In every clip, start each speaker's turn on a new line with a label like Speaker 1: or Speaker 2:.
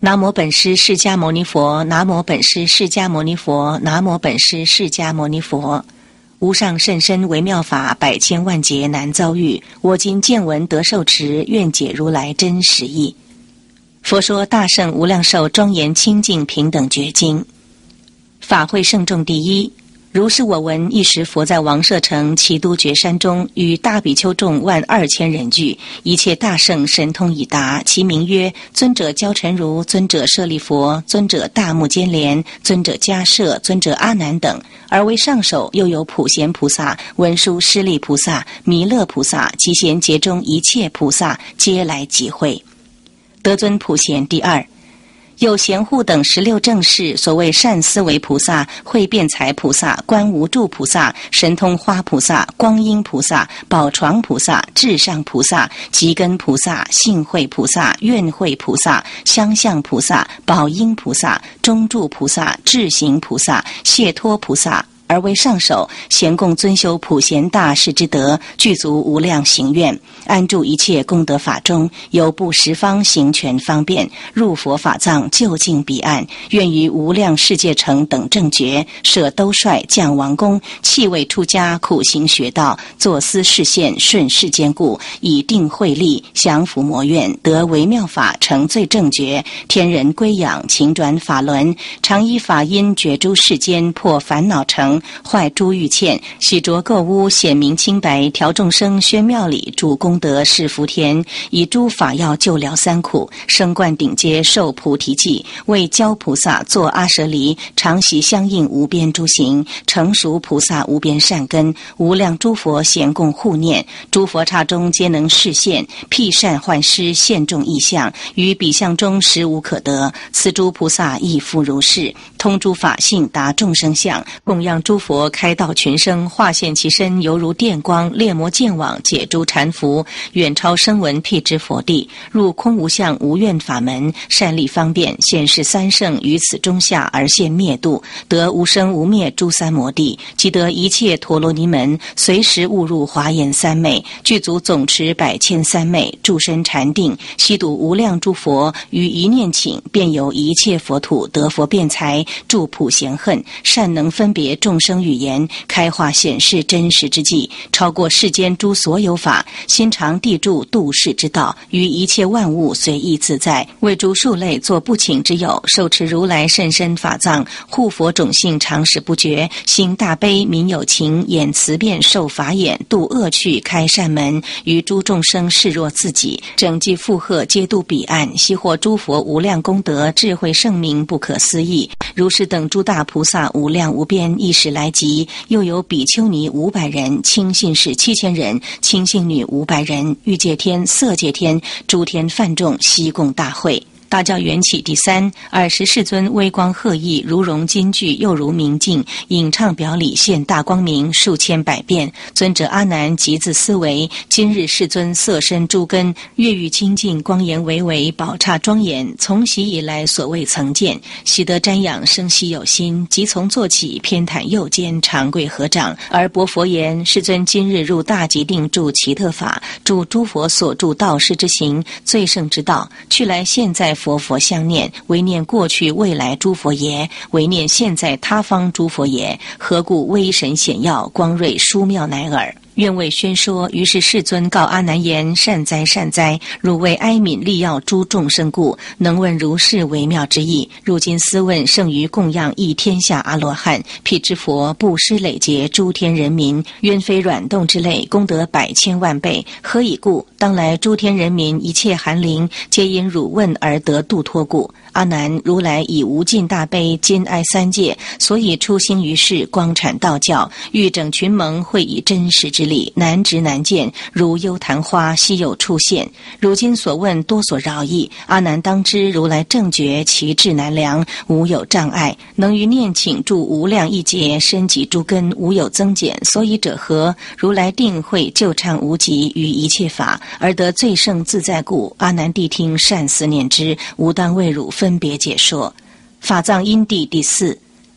Speaker 1: 南无本师释迦牟尼佛，南无本师释迦牟尼佛，南无本师释迦牟尼佛。无上甚深微妙法，百千万劫难遭遇。我今见闻得受持，愿解如来真实义。佛说大圣无量寿庄严清净平等觉经。法会圣众第一。如是我闻，一时佛在王舍城祇都觉山中，与大比丘众12000人聚，一切大圣神通已达，其名曰：尊者焦陈如，尊者舍利佛，尊者大目犍连，尊者迦摄，尊者阿难等。而为上首，又有普贤菩萨、文殊师利菩萨、弥勒菩萨及贤劫中一切菩萨，皆来集会。得尊普贤第二。有贤护等16正士，所谓善思维菩萨、慧辩才菩萨、观无住菩萨、神通花菩萨、光阴菩萨、宝床菩萨、至上菩萨、吉根菩萨、信慧菩萨、愿慧菩萨、相向菩萨、宝音菩萨、中住菩萨、智行菩萨、解脱菩萨。而为上首，咸共尊修普贤大士之德，具足无量行愿，安住一切功德法中，由布十方行权方便，入佛法藏，就近彼岸。愿于无量世界城等正觉，舍兜率，降王宫，弃位出家，苦行学道，作思示现，顺世间故，以定慧力，降伏魔怨，得微妙法，成最正觉，天人归仰，勤转法轮，常依法因觉诸世间，破烦恼城，坏诸欲堑，洗濯垢污，显明清白，调众生，宣妙理，主功德，是福田，以诸法药救疗三苦，升灌顶阶，受菩提记，为教菩萨作阿舍离，常习相应无边诸行，成熟菩萨无边善根，无量诸佛咸共护念，诸佛刹中皆能示现，辟善幻施，现众异象，于彼相中实无可得。此诸菩萨亦复如是，通诸法性，达众生相，供养诸佛，开道群生，化现其身，犹如电光，猎魔见网，解诸缠缚，远超声闻辟支佛地，入空无相无愿法门，善利方便，显示三圣于此中下而现灭度，得无生无灭诸三摩地，即得一切陀罗尼门，随时误入华严三昧，具足总持百千三昧，住身禅定，悉睹无量诸佛，于一念请，便由一切佛土得佛辩才，住普贤恨，善能分别众生语言，开化显示真实之际，超过世间诸所有法，心常地住度世之道，于一切万物随意自在，为诸数类作不请之友，受持如来甚深法藏，护佛种性常时不绝，行大悲悯有情，演慈辩受法眼，度恶趣开善门，于诸众生视若自己，整济负荷皆度彼岸，悉获诸佛无量功德，智慧圣明不可思议。如是等诸大菩萨无量无边，一时来集，又有比丘尼500人，亲信士7000人，亲信女500人，欲界天、色界天、诸天梵众悉共大会。大教缘起第3，尔时世尊微光赫熠，如融金具，又如明镜，引唱表里，现大光明，数千百变。尊者阿难即自思维，今日世尊色身诸根，月欲清净，光颜巍巍，宝刹庄严，从昔以来所未曾见。习得瞻仰，生希有心，即从坐起，偏袒右肩，长跪合掌，而薄佛言：世尊今日入大极定住奇特法，住诸佛所住道师之行，最胜之道，去来现在佛相念，唯念过去未来诸佛也，唯念现在他方诸佛也，何故威神显耀，光瑞殊妙乃尔。愿为宣说。于是世尊告阿难言：善哉善哉，汝为哀悯利要诸众生故，能问如是微妙之意。如今思问，胜于供养一天下阿罗汉，辟支佛，布施累劫诸天人民，冤非软动之类，功德100千万倍。何以故？当来诸天人民一切寒灵，皆因汝问而得度脱故。阿难，如来以无尽大悲，兼爱三界，所以出兴于世，光阐道教，欲整群盟，会以真实之理，难值难见，如幽昙花，稀有出现。如今所问多所饶益，阿难当知，如来正觉其智难量，无有障碍，能于念请住无量亿劫，深及诸根，无有增减。所以者何？如来定会救忏无极于一切法，而得最胜自在故。阿难谛听，善思念之，无当为汝分别解说。法藏因地第4。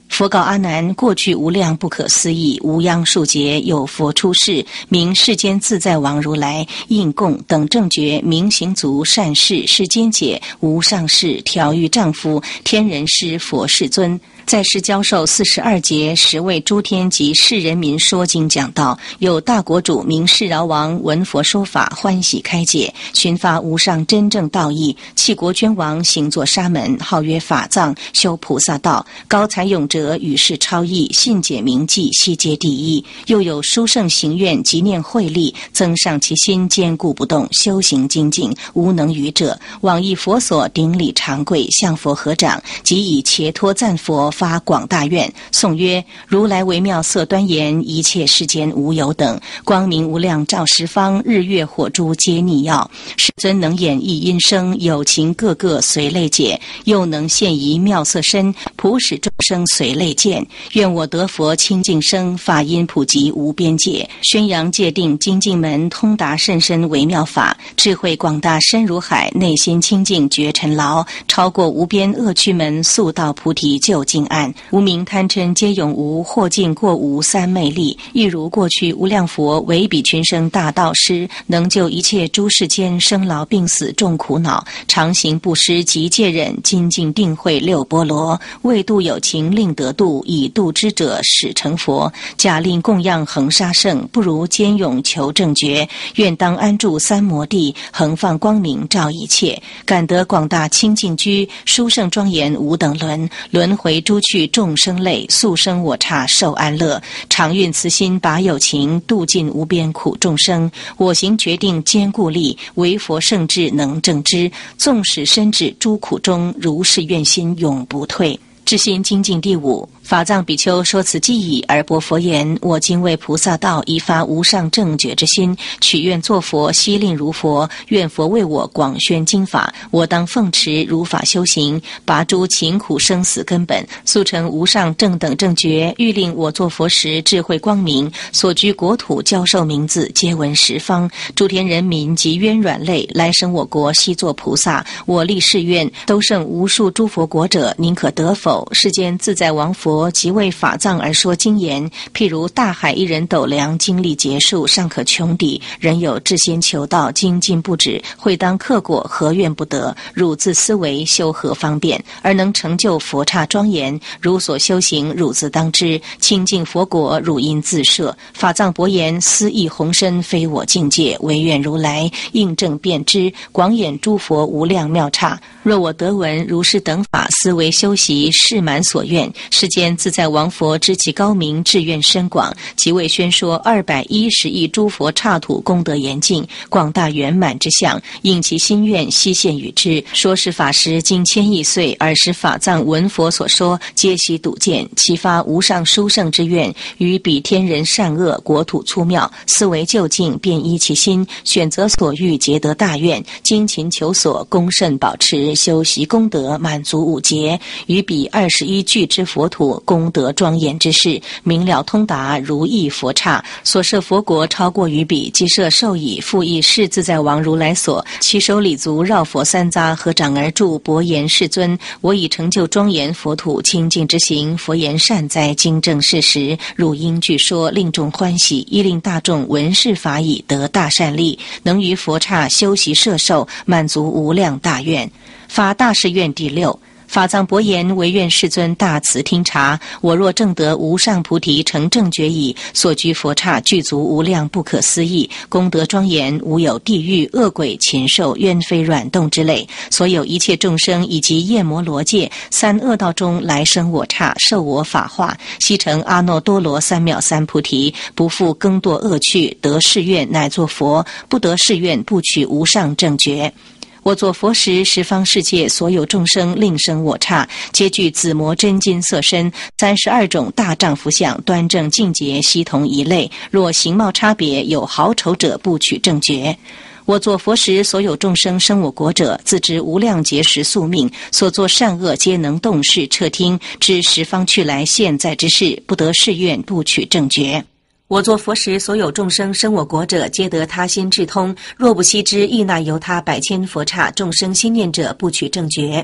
Speaker 1: 佛告阿难：过去无量不可思议，无央数劫，有佛出世，名世间自在王如来，应供等正觉，明行足善事，世间解，无上士，调御丈夫，天人师，佛世尊。在世教授42节，10位诸天及世人民说经讲道。有大国主名世饶王闻佛说法，欢喜开解，寻发无上真正道义。弃国捐王行作沙门，号曰法藏，修菩萨道。高才勇者与世超逸，信解明记，悉皆第一。又有殊胜行愿，即念慧力，增上其心，坚固不动，修行精进，无能愚者。往诣佛所，顶礼长跪，向佛合掌，即以切托赞佛，发广大愿。颂曰：如来微妙色端严，一切世间无有等。光明无量照十方，日月火珠皆逆耀。世尊能演绎音声，有情个个随类解。又能现仪妙色身，普使众生随类见。愿我得佛清净生，法音普及无边界。宣扬戒定精进门，通达甚深微妙法。智慧广大深如海，内心清净觉尘劳。超过无边恶趣门，速到菩提究竟岸。无明贪嗔皆永无，或尽过无三昧力。亦如过去无量佛为彼群生大道师，能救一切诸世间生老病死众苦恼。常行布施及戒忍，精进定慧六波罗。为度有情令得度，以度之者始成佛。假令供养恒沙圣，不如坚勇求正觉。愿当安住三摩地，恒放光明照一切。感得广大清净居，殊胜庄严无等伦。轮回诸去众生类，速生我刹受安乐。常运慈心拔有情，度尽无边苦众生。我行决定坚固力，唯佛圣智能正知。纵使身至诸苦中，如是愿心永不退。至心精进第5。法藏比丘说此偈已，而钵佛言：我今为菩萨道，已发无上正觉之心，许愿作佛，悉令如佛。愿佛为我广宣经法，我当奉持如法修行，拔诸勤苦生死根本，速成无上正等正觉。欲令我作佛时，智慧光明，所居国土教授名字，皆闻十方。诸天人民及冤软类，来生我国悉作菩萨。我立誓愿，都胜无数诸佛国者，宁可得否？世间自在王佛即为法藏而说经言，譬如大海一人斗量，精力结束，尚可穷抵。人有至心求道，精进不止，会当克果，何怨不得？汝自思维，修何方便，而能成就佛刹庄严？汝所修行，汝自当知。清净佛果，汝应自摄。法藏伯言：思意宏深，非我境界，唯愿如来应证辨知，广演诸佛无量妙刹。若我得闻如是等法，思维修习，誓满所愿。世间自在王佛知其高明，志愿深广，即为宣说210亿诸佛刹土功德严净，广大圆满之相，应其心愿，悉现与之。说是法时，经千亿岁，尔时法藏闻佛所说，皆悉睹见，其发无上殊胜之愿，于彼天人善恶，国土粗妙，思维究竟，便依其心，选择所欲，皆得大愿，精勤求索，恭慎保持，修习功德，满足5劫，于彼21具之佛土，功德庄严之事，明了通达，如意佛刹。所设佛国超过于彼，即设受以复亦是自在王如来所。其手礼足绕佛三匝，合掌而住，薄言：世尊，我已成就庄严佛土清净之行。佛言：善哉，经正事实，汝应具说，令众欢喜，亦令大众闻是法已，得大善利，能于佛刹修习摄受，满足无量大愿。发大誓愿第6。法藏伯言：唯愿世尊大慈听察，我若正得无上菩提成正觉已，所居佛刹具足无量不可思议，功德庄严，无有地狱恶鬼禽兽冤非软动之类。所有一切众生以及夜摩罗界3恶道中来生我刹，受我法化，悉成阿耨多罗三藐三菩提，不复更堕恶趣，得誓愿乃作佛，不得誓愿不取无上正觉。我作佛时，十方世界所有众生令生我刹，皆具紫磨真金色身，32种大丈夫相，端正净洁，悉同一类。若形貌差别，有好丑者，不取正觉。我作佛时，所有众生生我国者，自知无量劫时宿命，所作善恶皆能动视彻听，知十方去来现在之事，不得誓愿不取正觉。我作佛时，所有众生生我国者，皆得他心智通。若不悉知，亦乃由他100千佛刹众生心念者，不取正觉。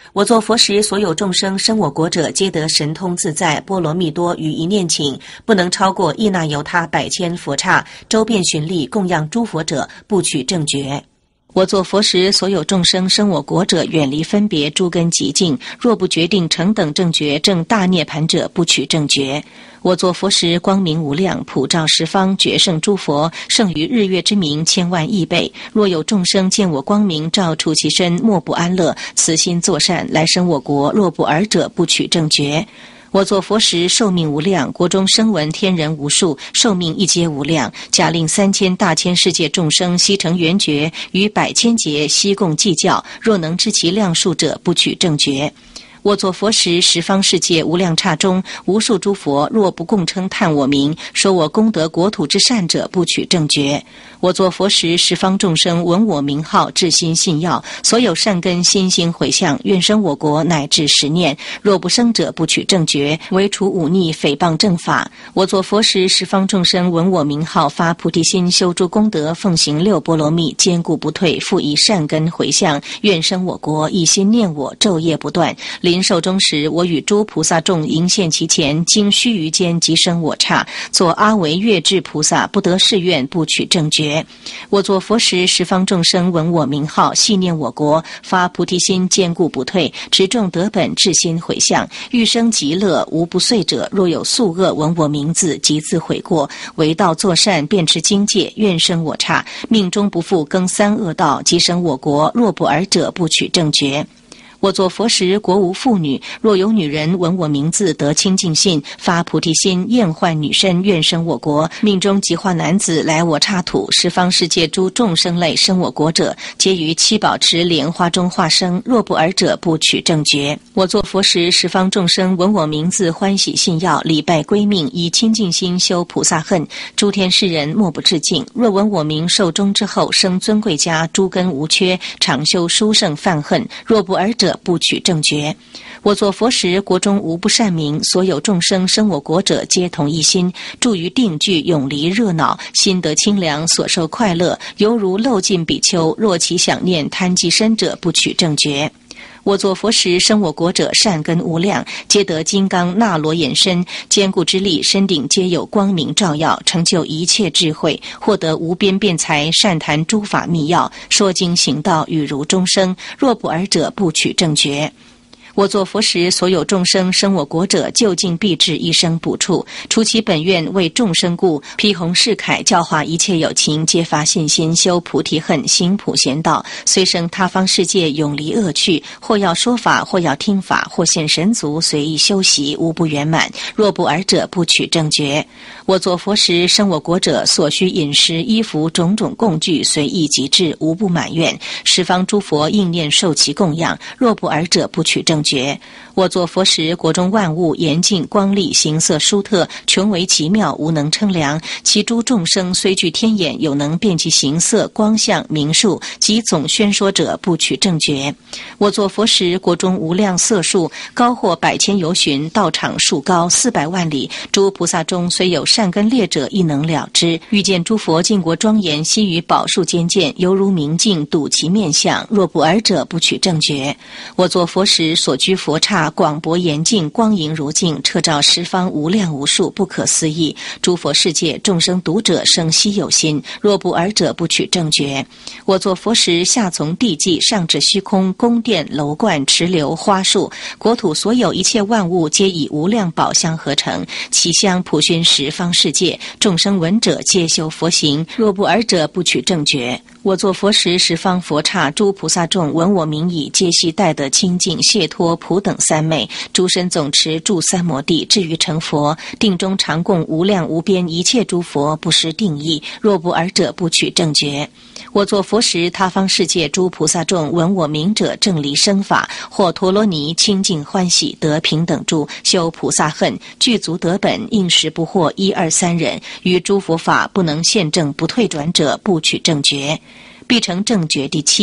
Speaker 1: 我作佛时，所有众生生我国者，皆得神通自在，波罗蜜多于一念请，不能超过意那由他百千佛刹，周遍巡历供养诸佛者，不取正觉。我作佛时，所有众生生我国者，远离分别诸根极境，若不决定成等正觉，正大涅盘者，不取正觉。我作佛时，光明无量，普照十方，决胜诸佛，胜于日月之明千万亿倍。若有众生见我光明照触其身，莫不安乐，慈心作善，来生我国。若不尔者，不取正觉。我作佛时，寿命无量，国中声闻天人无数，寿命一皆无量。假令3000大千世界众生悉成圆觉，于百千劫悉共计较。若能知其量数者，不取正觉。我作佛时，十方世界无量刹中，无数诸佛若不共称叹我名，说我功德国土之善者，不取正觉。我作佛时，十方众生闻我名号，至心信要，所有善根心心回向，愿生我国乃至10念。若不生者，不取正觉，唯除忤逆诽谤正法。我作佛时，十方众生闻我名号，发菩提心，修诸功德，奉行6波罗蜜，坚固不退，复以善根回向，愿生我国，一心念我，昼夜不断。临寿终时，我与诸菩萨众迎现其前，经须臾间即生我刹，作阿惟越致菩萨，不得誓愿，不取正觉。我作佛时，十方众生闻我名号，系念我国，发菩提心，坚固不退，持众得本，至心回向，欲生极乐，无不遂者。若有宿恶闻我名字，即自悔过，为道作善，便持经戒，愿生我刹，命中不复更3恶道，即生我国。若不尔者，不取正觉。我作佛时，国无妇女，若有女人闻我名字，得清净信，发菩提心，厌患女身，愿生我国。命中即化男子，来我刹土。十方世界诸众生类生我国者，皆于七宝池莲花中化生。若不尔者，不取正觉。我作佛时，十方众生闻我名字，欢喜信要，礼拜归命，以清净心修菩萨恨。诸天世人莫不致敬。若闻我名，寿终之后，生尊贵家，诸根无缺，常修殊胜犯恨。若不尔者，不取正觉。我作佛时，国中无不善名，所有众生生我国者，皆同一心，住于定聚，永离热闹，心得清凉，所受快乐，犹如漏尽比丘。若其想念贪即身者，不取正觉。我作佛时，生我国者善根无量，皆得金刚那罗延身，坚固之力，身顶皆有光明照耀，成就一切智慧，获得无边辩才，善谈诸法密要，说经行道，语如众生。若不尔者，不取正觉。我作佛时，所有众生生我国者，究竟必至一生补处，除其本愿为众生故，披弘誓凯，教化一切有情，皆发信心，修菩提恨，行普贤道，虽生他方世界，永离恶趣，或要说法，或要听法，或现神足，随意修习，无不圆满。若不尔者，不取正觉。我作佛时，生我国者，所需饮食衣服种种供具，随意极致，无不满愿。十方诸佛应念受其供养。若不尔者，不取正觉。我作佛时，国中万物严净光丽，形色殊特，穷为奇妙，无能称量。其诸众生虽具天眼，有能辨其形色、光相、名数，及总宣说者，不取正觉。我作佛时，国中无量色数，高或百千由旬，道场数高400万里。诸菩萨中虽有善根劣者，亦能了之。遇见诸佛净国庄严，悉于宝树间见，犹如明镜，睹其面相。若不尔者，不取正觉。我作佛时，所居佛刹广博严净，光莹如镜，彻照十方无量无数，不可思议。诸佛世界众生读者，生希有心。若不尔者，不取正觉。我作佛时，下从地际，上至虚空，宫殿楼观池流花树，国土所有一切万物，皆以无量宝香合成，其香普熏十方世界，众生闻者，皆修佛行。若不尔者，不取正觉。我作佛时，十方佛刹诸菩萨众闻我名已，皆悉带得清净解脱普等三昧，诸身总持住三摩地，至于成佛。定中常供无量无边一切诸佛，不失定义。若不尔者，不取正觉。我作佛时，他方世界诸菩萨众闻我名者，正离生法，或陀罗尼清净欢喜，得平等住，修菩萨恨，具足得本，应时不惑1、2、3人，于诸佛法不能现正不退转者，不取正觉。必成正觉第7。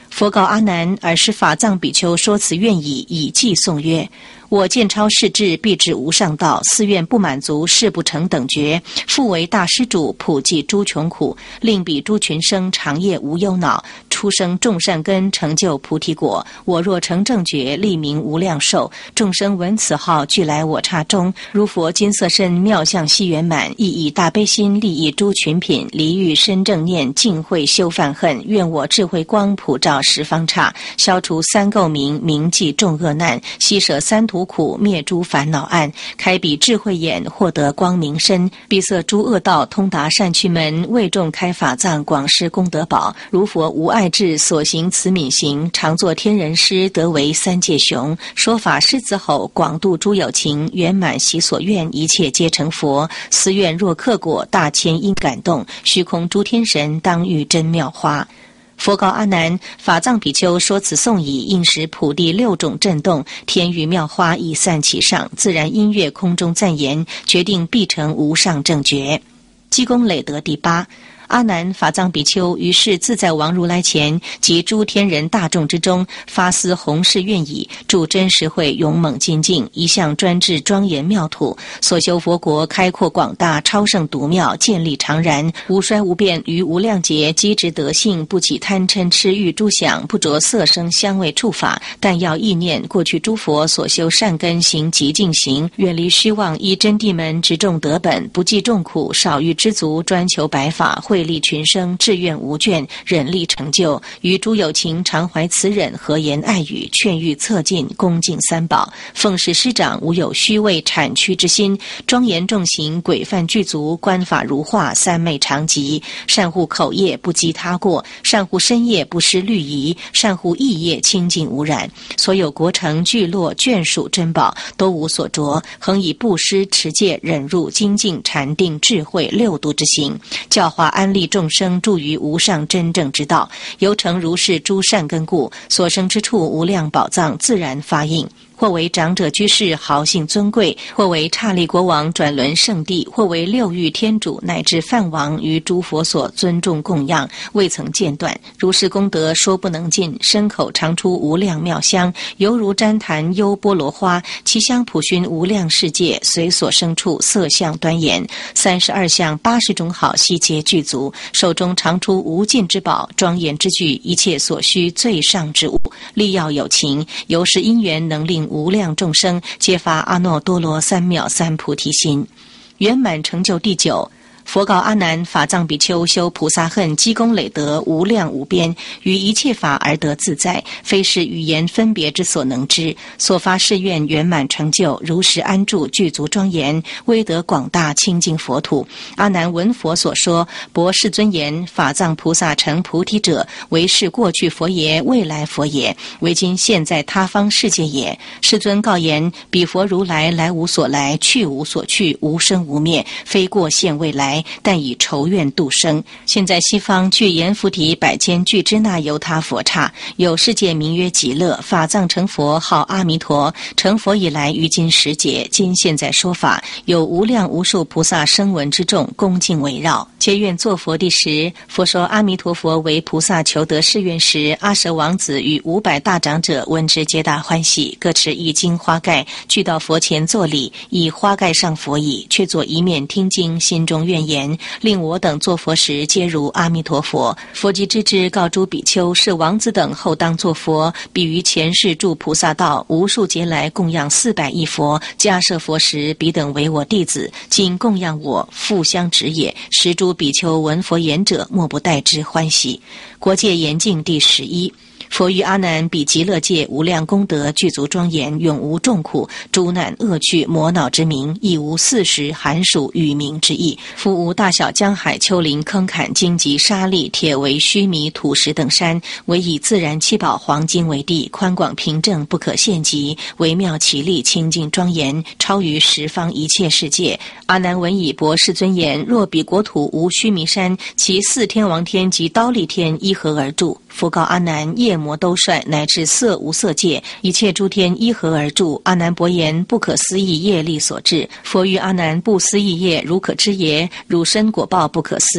Speaker 1: 佛告阿难：尔时法藏比丘说此愿已，以偈颂曰：我见超世智，必至无上道。寺院不满足，誓不成等觉。复为大施主，普济诸穷苦，令彼诸群生长夜无忧恼，出生众善根，成就菩提果。我若成正觉，立名无量寿。众生闻此号，俱来我刹中。如佛金色身，妙相悉圆满，亦以大悲心利益诸群品，离欲深正念，净慧修犯恨。愿我智慧光普照十方刹，消除三垢冥，铭记众恶难，悉舍三途苦，灭诸烦恼暗，开彼智慧眼，获得光明身，闭塞诸恶道，通达善趣门，为众开法藏，广施功德宝。如佛无碍智，所行慈悯行，常作天人师，得为三界雄。说法狮子吼，广度诸有情，圆满其所愿，一切皆成佛。思愿若克果，大千因感动，虚空诸天神当遇真妙花。佛告阿难：法藏比丘说此颂已，应时普地6种震动，天雨妙花已散其上，自然音乐空中赞言，决定必成无上正觉。积功累德第8。阿难，法藏比丘于是自在王如来前及诸天人大众之中，发思弘誓愿已，助真实会勇猛精进，一向专制庄严妙土，所修佛国开阔广大，超胜独妙，建立常然，无衰无变，于无量劫积植德性，不起贪嗔痴欲诸想，不着色声香味触法，但要意念过去诸佛所修善根行极尽行，远离虚妄，依真谛门直众德本，不计众苦，少欲知足，专求白法，惠利群生，志愿无倦，忍力成就。于诸有情常怀慈忍，和言爱语，劝喻策进，恭敬三宝，奉事师长，无有虚伪谄曲之心，庄严重行，规范具足，观法如画，三昧常集，善护口业，不积他过，善护身业，不失律仪，善护意业，清净无染。所有国城聚落眷属珍宝，都无所着，恒以布施持戒忍辱精进禅定智慧6度之行，教化安利众生，助于无上真正之道。由成如是诸善根故，所生之处无量宝藏自然发应。或为长者居士豪姓尊贵，或为刹利国王转轮圣地，或为6欲天主乃至梵王，于诸佛所尊重供养，未曾间断。如是功德说不能尽，身口常出无量妙香，犹如旃檀优波罗花，其香普熏无量世界，随所生处色相端严。32相80种好悉皆具足，手中常出无尽之宝，庄严之具，一切所需最上之物，力要有情，由是因缘能令无量众生皆发阿耨多罗三藐三菩提心。圆满成就第9。佛告阿难：法藏比丘修菩萨恨，积功累德无量无边，于一切法而得自在，非是语言分别之所能知。所发誓愿圆满成就，如实安住，具足庄严，威德广大，清净佛土。阿难闻佛所说，博世尊言：法藏菩萨成菩提者，为是过去佛也，未来佛也，为今现在他方世界也。世尊告言：彼佛如来来无所来，去无所去，无生无灭，非过现未来，但以仇怨度生。现在西方具阎浮提百千俱支那由他佛刹，有世界名曰极乐，法藏成佛号阿弥陀。成佛以来，于今10劫，今现在说法，有无量无数菩萨声闻之众恭敬围绕，皆愿作佛第10。佛说阿弥陀佛为菩萨求得誓愿时，阿舍王子与500大长者闻之皆大欢喜，各持一金花盖，俱到佛前作礼，以花盖上佛椅，却坐一面听经，心中愿言：令我等作佛时，皆如阿弥陀佛。佛即知之，告诸比丘：是王子等后当作佛，彼于前世住菩萨道，无数劫来供养400亿佛，迦设佛时，彼等为我弟子，今供养我，复相指也。十诸比丘闻佛言者，莫不代之欢喜。国界严净第11。佛于阿难彼极乐界无量功德具足庄严，永无众苦，诸难恶趣魔恼之名，亦无40寒暑雨名之意。复无大小江海丘陵坑坎荆棘沙砾铁围须弥土石等山，唯以自然七宝黄金为地，宽广平正，不可限极，微妙奇丽，清净庄严，超于十方一切世界。阿难闻已，博世尊言：若彼国土无须弥山，其4天王天及忉利天依何而住？佛告阿难：夜魔兜率乃至色无色界，一切诸天依何而住？阿难伯言：不可思议业力所致。佛于阿难：不思议业，如可知耶？汝身果报不可思议。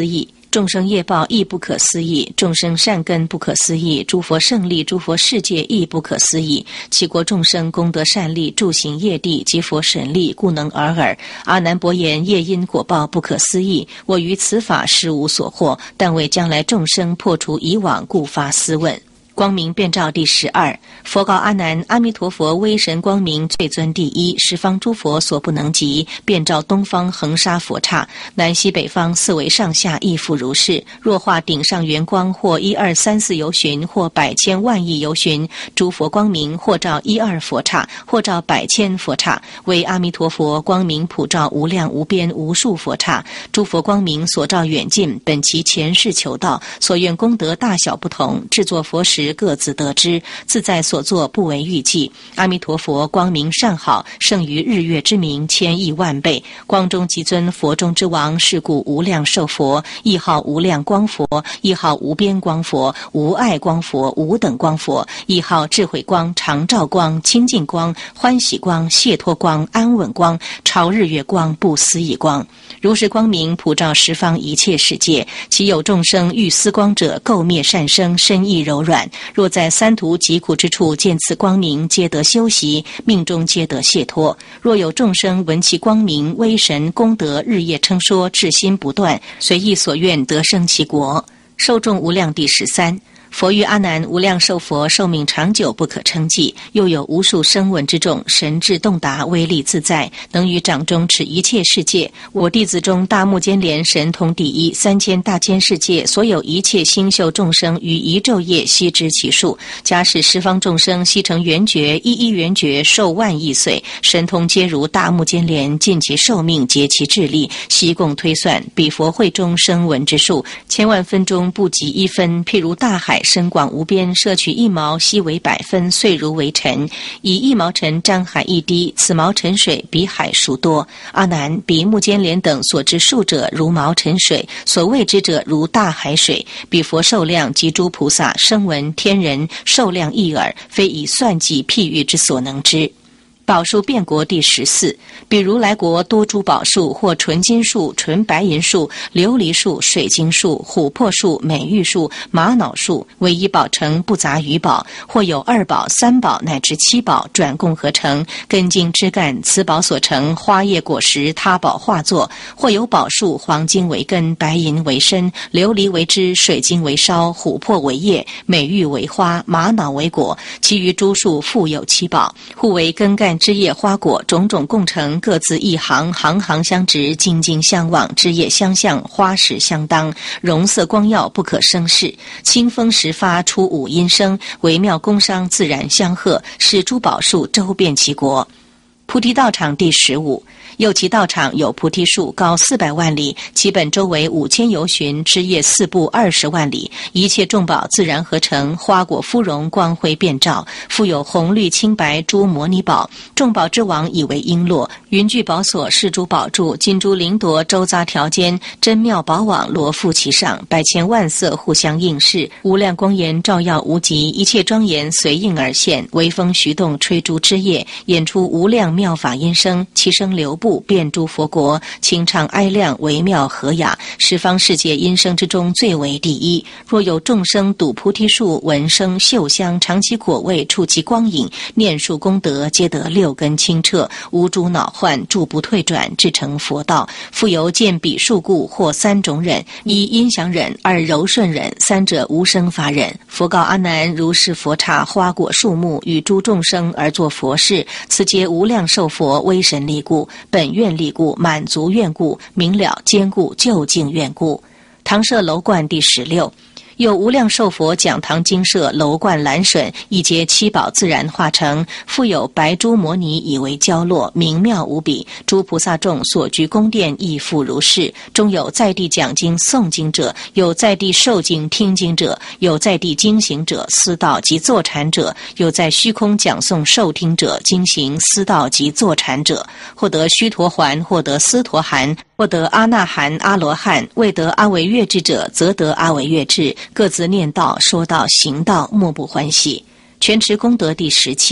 Speaker 1: 众生业报亦不可思议，众生善根不可思议，诸佛胜利，诸佛世界亦不可思议。其国众生功德善利，住行业地及佛神力，故能尔尔。阿难伯言：业因果报不可思议，我于此法实无所获，但为将来众生破除以往，故发思问。光明遍照第12，佛告阿难：阿弥陀佛威神光明最尊第一，十方诸佛所不能及，遍照东方恒沙佛刹，南西北方四维上下亦复如是。若化顶上圆光，或1、2、3、4由旬，或百千万亿由旬，诸佛光明或照1、2佛刹，或照百千佛刹，为阿弥陀佛光明普照无量无边无数佛刹。诸佛光明所照远近，本其前世求道，所愿功德大小不同，制作佛时各自得知，自在所作不为预计。阿弥陀佛光明甚好，胜于日月之明千亿万倍。光中极尊，佛中之王，是故无量寿佛，亦号无量光佛，亦号无边光佛，无碍光佛，无等光佛，亦号智慧光、常照光、清净光、欢喜光、解脱光、安稳光、超日月光、不思议光。如是光明普照十方一切世界，其有众生欲思光者，垢灭善生，身意柔软。若在三途疾苦之处见此光明，皆得修习，命中皆得解脱。若有众生闻其光明威神功德日夜称说，至心不断，随意所愿得生其国。受众无量第13。佛于阿难无量寿佛寿命长久不可称计，又有无数声闻之众，神智洞达，威力自在，能于掌中持一切世界。我弟子中大目犍连神通第一，3000大千世界所有一切星宿众生于一昼夜悉知其数。假使十方众生悉成圆觉，一一圆觉寿万亿岁，神通皆如大目犍连，尽其寿命，竭其智力，悉共推算，彼佛会中声闻之数，千万分中不及1分。譬如大海深广无边，摄取1毛，悉为100分，遂如为尘。以1毛尘沾海一滴，此毛尘水比海数多。阿难，彼目犍连等所知数者如毛尘水，所谓之者如大海水。彼佛寿量及诸菩萨、声闻、天人寿量一耳，非以算计譬喻之所能知。宝树遍国第14。比如来国多诸宝树，或纯金树、纯白银树、琉璃树、水晶树、琥珀树、美玉树、玛瑙树，唯一宝成，不杂余宝。或有2宝、3宝乃至7宝，转共合成，根茎枝干，此宝所成，花叶果实，他宝化作。或有宝树，黄金为根，白银为身，琉璃为枝，水晶为梢，琥珀为叶，美玉为花，玛瑙为果。其余诸树复有7宝，互为根干枝叶花果，种种共成，各自一行，行行相直，茎茎相望，枝叶相向，花实相当，容色光耀，不可生视。清风时发，出五音声，微妙工商，自然相和，使诸宝树周遍其国。菩提道场第15。又其道场有菩提树，高400万里，其本周围5000由旬，枝叶4部20万里，一切众宝自然合成，花果芙蓉，光辉遍照，复有红绿青白诸摩尼宝。众宝之王以为璎珞，云具宝所，是诸宝柱，金珠灵铎，周匝条间，珍妙宝网罗覆其上，百千万色互相映饰，无量光颜照耀无极，一切庄严随应而现，微风徐动，吹诸枝叶，演出无量妙法音声，其声流布遍诸佛国，清畅哀亮，微妙和雅，十方世界音声之中最为第一。若有众生睹菩提树，闻声嗅香，尝其果味，触其光影，念数功德，皆得6根清澈，无诸恼患，住不退转，至成佛道。复有见彼树故，或3种忍：一音响忍，二柔顺忍，三者无生法忍。佛告阿难：如是佛刹花果树木，与诸众生而作佛事，此皆无量寿佛威神力故，本愿力故，满足愿故，明了坚固究竟愿故。唐舍楼观第16。有无量寿佛讲堂精舍，楼观栏笋，一皆7宝自然化成，复有白珠摩尼以为交落，明妙无比。诸菩萨众所居宫殿亦复如是。中有在地讲经诵经者，有在地受经听经者，有在地经行者，思道及坐禅者，有在虚空讲诵受听者，经行思道及坐禅者，或得须陀洹，或得斯陀含，或得阿那含、阿罗汉，未得阿惟越致者，则得阿惟越致，各自念道、说道、行道，莫不欢喜。全持功德第17。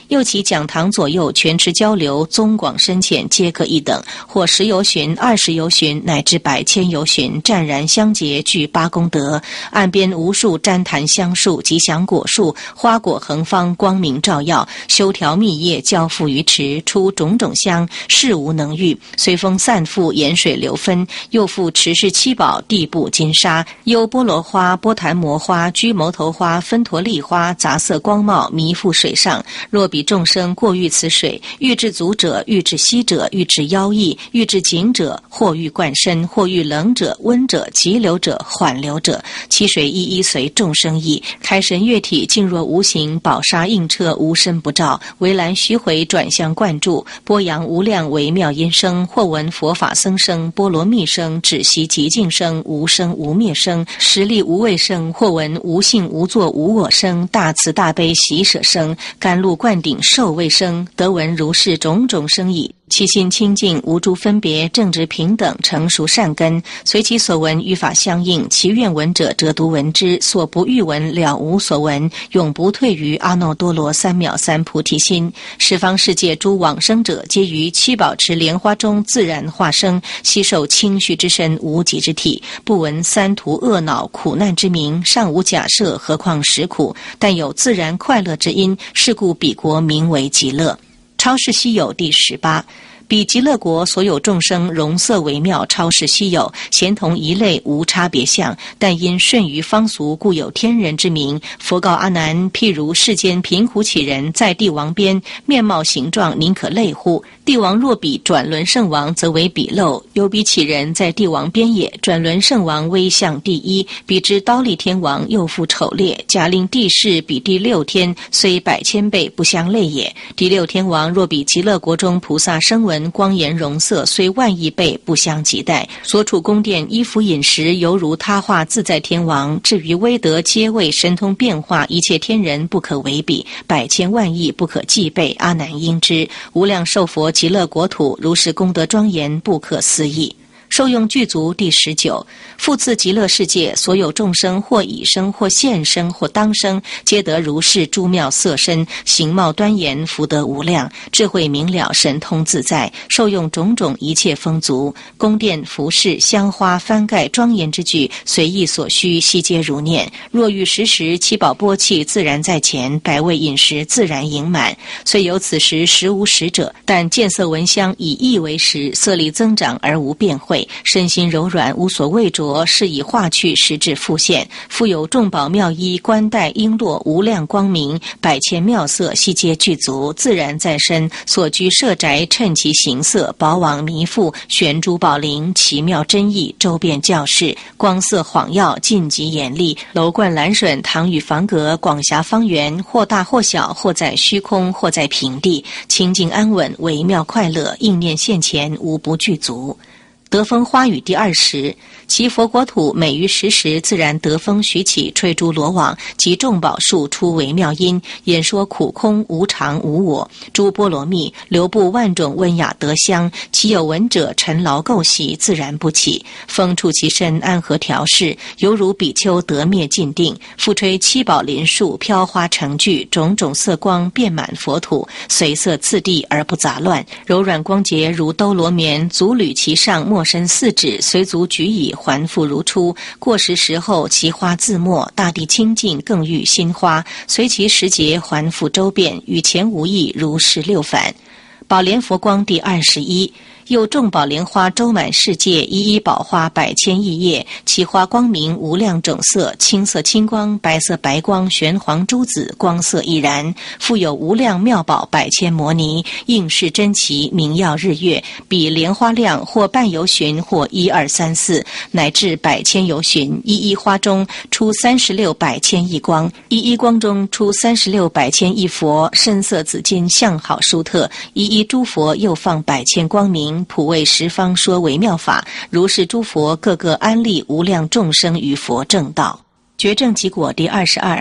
Speaker 1: 又其讲堂左右全持交流，宗广深浅皆各一等，或10由旬、20由旬，乃至100千由旬，湛然相结，具8功德。岸边无数旃檀香树、吉祥果树，花果横芳，光明照耀，修条密叶，交付于池，出种种香，事无能御。随风散复，沿水流分。又复池氏七宝，地布金沙，幽波罗花、波檀摩花、居牟头花、分陀利花，杂色光茂，弥覆水上。若彼众生过遇此水，欲至足者，欲至膝者，欲至腰翼，欲至颈者，或欲灌身，或欲冷者、温者、急流者、缓流者，其水一一随众生意。开神悦体，静若无形，宝沙映彻，无身不照。围栏须回，转向灌注，波扬无量微妙音声，或闻佛法僧声、波罗蜜声、止息极静声、无生无灭声、实力无畏声，或闻无性无作无我声、大慈大悲喜舍声、甘露灌顶受味声，得闻如是种种声已。其心清净，无诸分别，正直平等，成熟善根，随其所闻与法相应，其愿闻者则独闻之，所不欲闻了无所闻，永不退于阿耨多罗三藐三菩提心。十方世界诸往生者，皆于七宝池莲花中自然化生，悉受清虚之身，无极之体，不闻三途恶恼苦难之名，尚无假设，何况实苦，但有自然快乐之因，是故彼国名为极乐。超世稀有第18。彼极乐国所有众生容色微妙，超世稀有，咸同一类，无差别相，但因顺于方俗，故有天人之名。佛告阿难：譬如世间贫苦乞人，在帝王边，面貌形状，宁可类乎？帝王若比转轮圣王，则为比陋；有彼乞人，在帝王边也，转轮圣王威相第一，比之刀立天王又复丑劣。假令帝释比第6天，虽100千倍，不相类也。第6天王若比极乐国中菩萨声闻光颜容色，虽10000亿倍，不相及待。所处宫殿衣服饮食，犹如他化自在天王。至于威德阶位神通变化，一切天人不可为比，100千万亿不可计备。阿难应知，无量寿佛极乐国土，如是功德庄严，不可思议。受用具足第19。复次极乐世界所有众生，或已生，或现生，或当生，皆得如是诸妙色身，形貌端严，福德无量，智慧明了，神通自在，受用种种一切丰足。宫殿服饰香花幡盖庄严之具，随意所需，悉皆如念。若遇时，七宝钵器自然在前，百味饮食自然盈满。虽有此时实无食者，但见色闻香以意为食，色力增长而无变慧，身心柔软，无所畏着，是以化去，实质复现。复有众宝妙衣，冠带璎珞，无量光明，100千妙色，悉皆具足，自然在身。所居舍宅，趁其形色，宝网弥覆，悬珠宝铃，奇妙真意，周遍教室，光色晃耀，尽极严厉。楼观栏楯，堂宇房阁，广狭方圆，或大或小，或在虚空，或在平地，清净安稳，微妙快乐，应念现前，无不具足。得风花雨第20。其佛国土每于时，自然得风徐起，吹诸罗网，及众宝树出微妙音，演说苦空无常无我。诸波罗蜜流布万种温雅德香，其有闻者尘劳垢习，自然不起。风触其身，安和调适，犹如比丘得灭尽定。复吹七宝林树，飘花成聚，种种色光遍满佛土，随色次第而不杂乱，柔软光洁如兜罗棉，足履其上，没身4指，随足举矣，还复如初。过时后，其花自没，大地清净，更育新花，随其时节还复周遍，与前无异，如是6返。宝莲佛光第21。又众宝莲花周满世界，一一宝花100千亿叶，其花光明无量种色，青色青光，白色白光，玄黄珠紫，光色亦然。复有无量妙宝100千摩尼，应是珍奇，明耀日月。比莲花量或半由旬，或1、2、3、4，乃至100千由旬。一一花中出36百千亿光，一一光中出36百千亿佛，深色紫金，相好殊特。一一诸佛又放100千光明，普为十方说微妙法，如是诸佛个个安立无量众生于佛正道。觉证集果第22。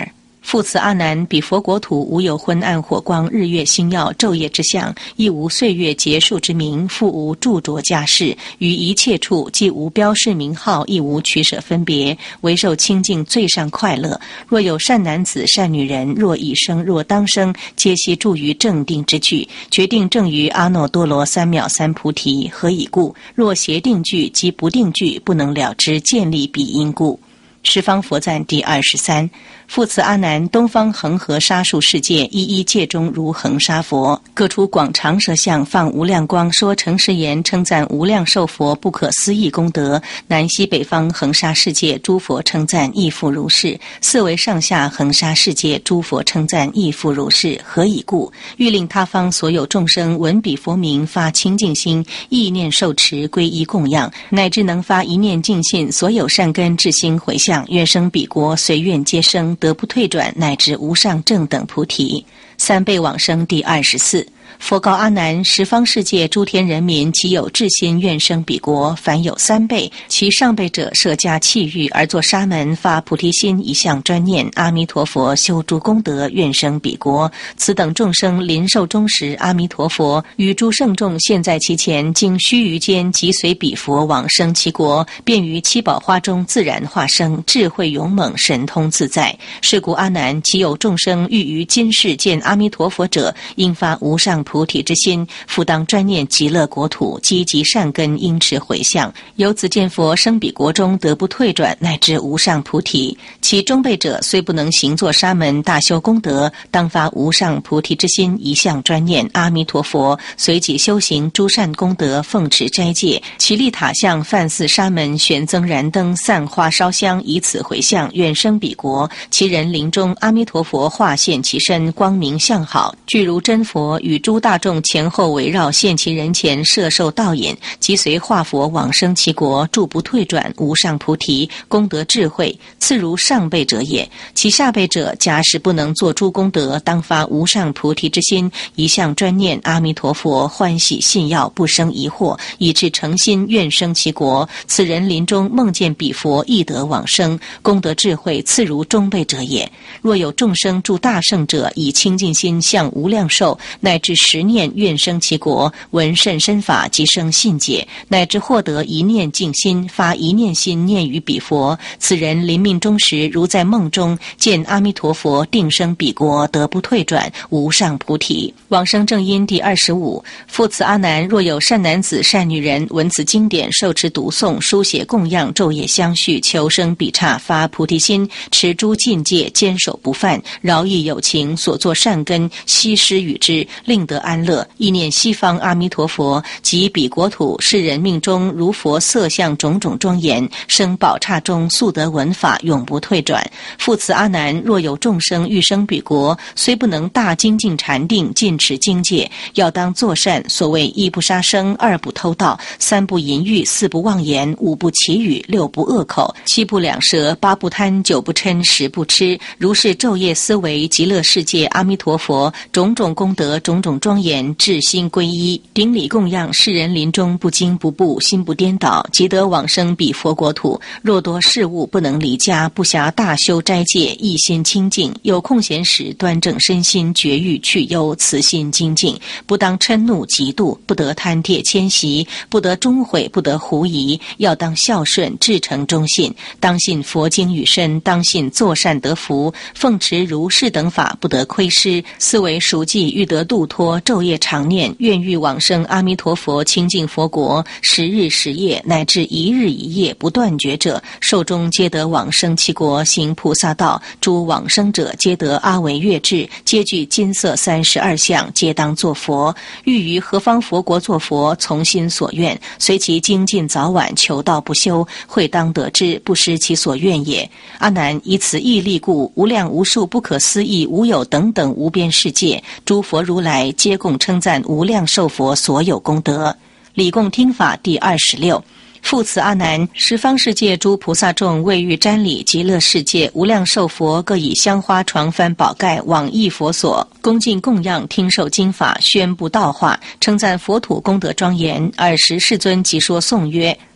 Speaker 1: 复次阿难，彼佛国土无有昏暗火光、日月星耀、昼夜之相，亦无岁月结束之名，复无著着家事，于一切处既无标示名号，亦无取舍分别，唯受清净最上快乐。若有善男子、善女人，若已生，若当生，皆悉住于正定之具，决定正于阿耨多罗三藐三菩提。何以故？若邪定具及不定具，不能了知建立彼因故。十方佛赞第23。复次阿难，东方恒河沙数世界，一一界中如恒沙佛，各出广长舌相，放无量光，说诚实言，称赞无量寿佛不可思议功德。南西北方恒沙世界，诸佛称赞亦复如是。四维上下恒沙世界，诸佛称赞亦复如是。何以故？欲令他方所有众生闻彼佛名，发清净心，意念受持，皈依供养，乃至能发一念净信，所有善根至心回向，愿生彼国，随愿皆生，得不退转，乃至无上正等菩提。三辈往生第24。佛告阿难：十方世界诸天人民，其有至心愿生彼国，凡有3辈，其上辈者设家器欲，而作沙门，发菩提心，一向专念阿弥陀佛，修诸功德，愿生彼国。此等众生临寿终时，阿弥陀佛与诸圣众现在其前，经须臾间，即随彼佛往生其国，便于七宝花中自然化生，智慧勇猛，神通自在。是故阿难，其有众生欲于今世见阿弥陀佛者，应发无上菩提之心，复当专念极乐国土，积极善根，应持回向，由此见佛生彼国中，得不退转，乃至无上菩提。其中辈者虽不能行作沙门，大修功德，当发无上菩提之心，一向专念阿弥陀佛，随己修行诸善功德，奉持斋戒，其立塔像，梵寺沙门，悬增燃灯，散花烧香，以此回向，愿生彼国。其人临终，阿弥陀佛化现其身，光明相好，具如真佛，与诸大众前后围绕，现其人前，摄受道引，即随化佛往生其国，住不退转，无上菩提，功德智慧，次如上辈者也。其下辈者，假使不能作诸功德，当发无上菩提之心，一向专念阿弥陀佛，欢喜信要，不生疑惑，以至诚心愿生其国。此人临终梦见彼佛，亦得往生，功德智慧，次如中辈者也。若有众生助大圣者，以清净心向无量寿，乃至10念愿生其国，闻甚深法，即生信解，乃至获得一念净心，发一念心念于彼佛。此人临命终时，如在梦中见阿弥陀佛，定生彼国，得不退转，无上菩提。往生正因第25。复此阿难，若有善男子、善女人，闻此经典，受持读诵，书写供养，昼夜相续，求生彼刹，发菩提心，持诸禁戒，坚守不犯，饶益有情，所作善根，悉施与之，令得安乐。意念西方阿弥陀佛，及彼国土，世人命中如佛色相种种庄严，生宝刹中，速得闻法，永不退转。复此阿难，若有众生欲生彼国，虽不能大精进禅定，尽持经戒，要当作善。所谓一不杀生，二不偷盗，三不淫欲，四不妄言，五不绮语，六不恶口，七不两舌，八不贪，九不嗔，十不痴。如是昼夜思维极乐世界阿弥陀佛种种功德，种种庄严，至心皈依，顶礼供养，世人临终不惊不怖，心不颠倒，即得往生彼佛国土。若多事务不能离家，不暇大修斋戒，一心清净，有空闲时端正身心，绝欲去忧，慈心精进，不当嗔怒嫉妒，不得贪帖迁徙，不得终悔，不得狐疑，要当孝顺，至诚忠信，当信佛经语身，当信作善得福，奉持如是等法，不得亏失。思维熟记，欲得度脱，昼夜常念，愿欲往生阿弥陀佛清净佛国，10日10夜，乃至1日1夜不断绝者，寿终皆得往生其国，行菩萨道。诸往生者皆得阿惟越智，皆具金色32相，皆当作佛。欲于何方佛国作佛，从心所愿，随其精进早晚，求道不休，会当得之，不失其所愿也。阿难，以此义力故，无量无数不可思议无有等等无边世界，诸佛如来皆共称赞无量寿佛所有功德。礼供听法第26。复此阿难，十方世界诸菩萨众为欲瞻礼极乐世界无量寿佛，各以香花床幡宝盖往诣佛所，恭敬供养，听受经法，宣布道化，称赞佛土功德庄严。尔时世尊即说颂曰：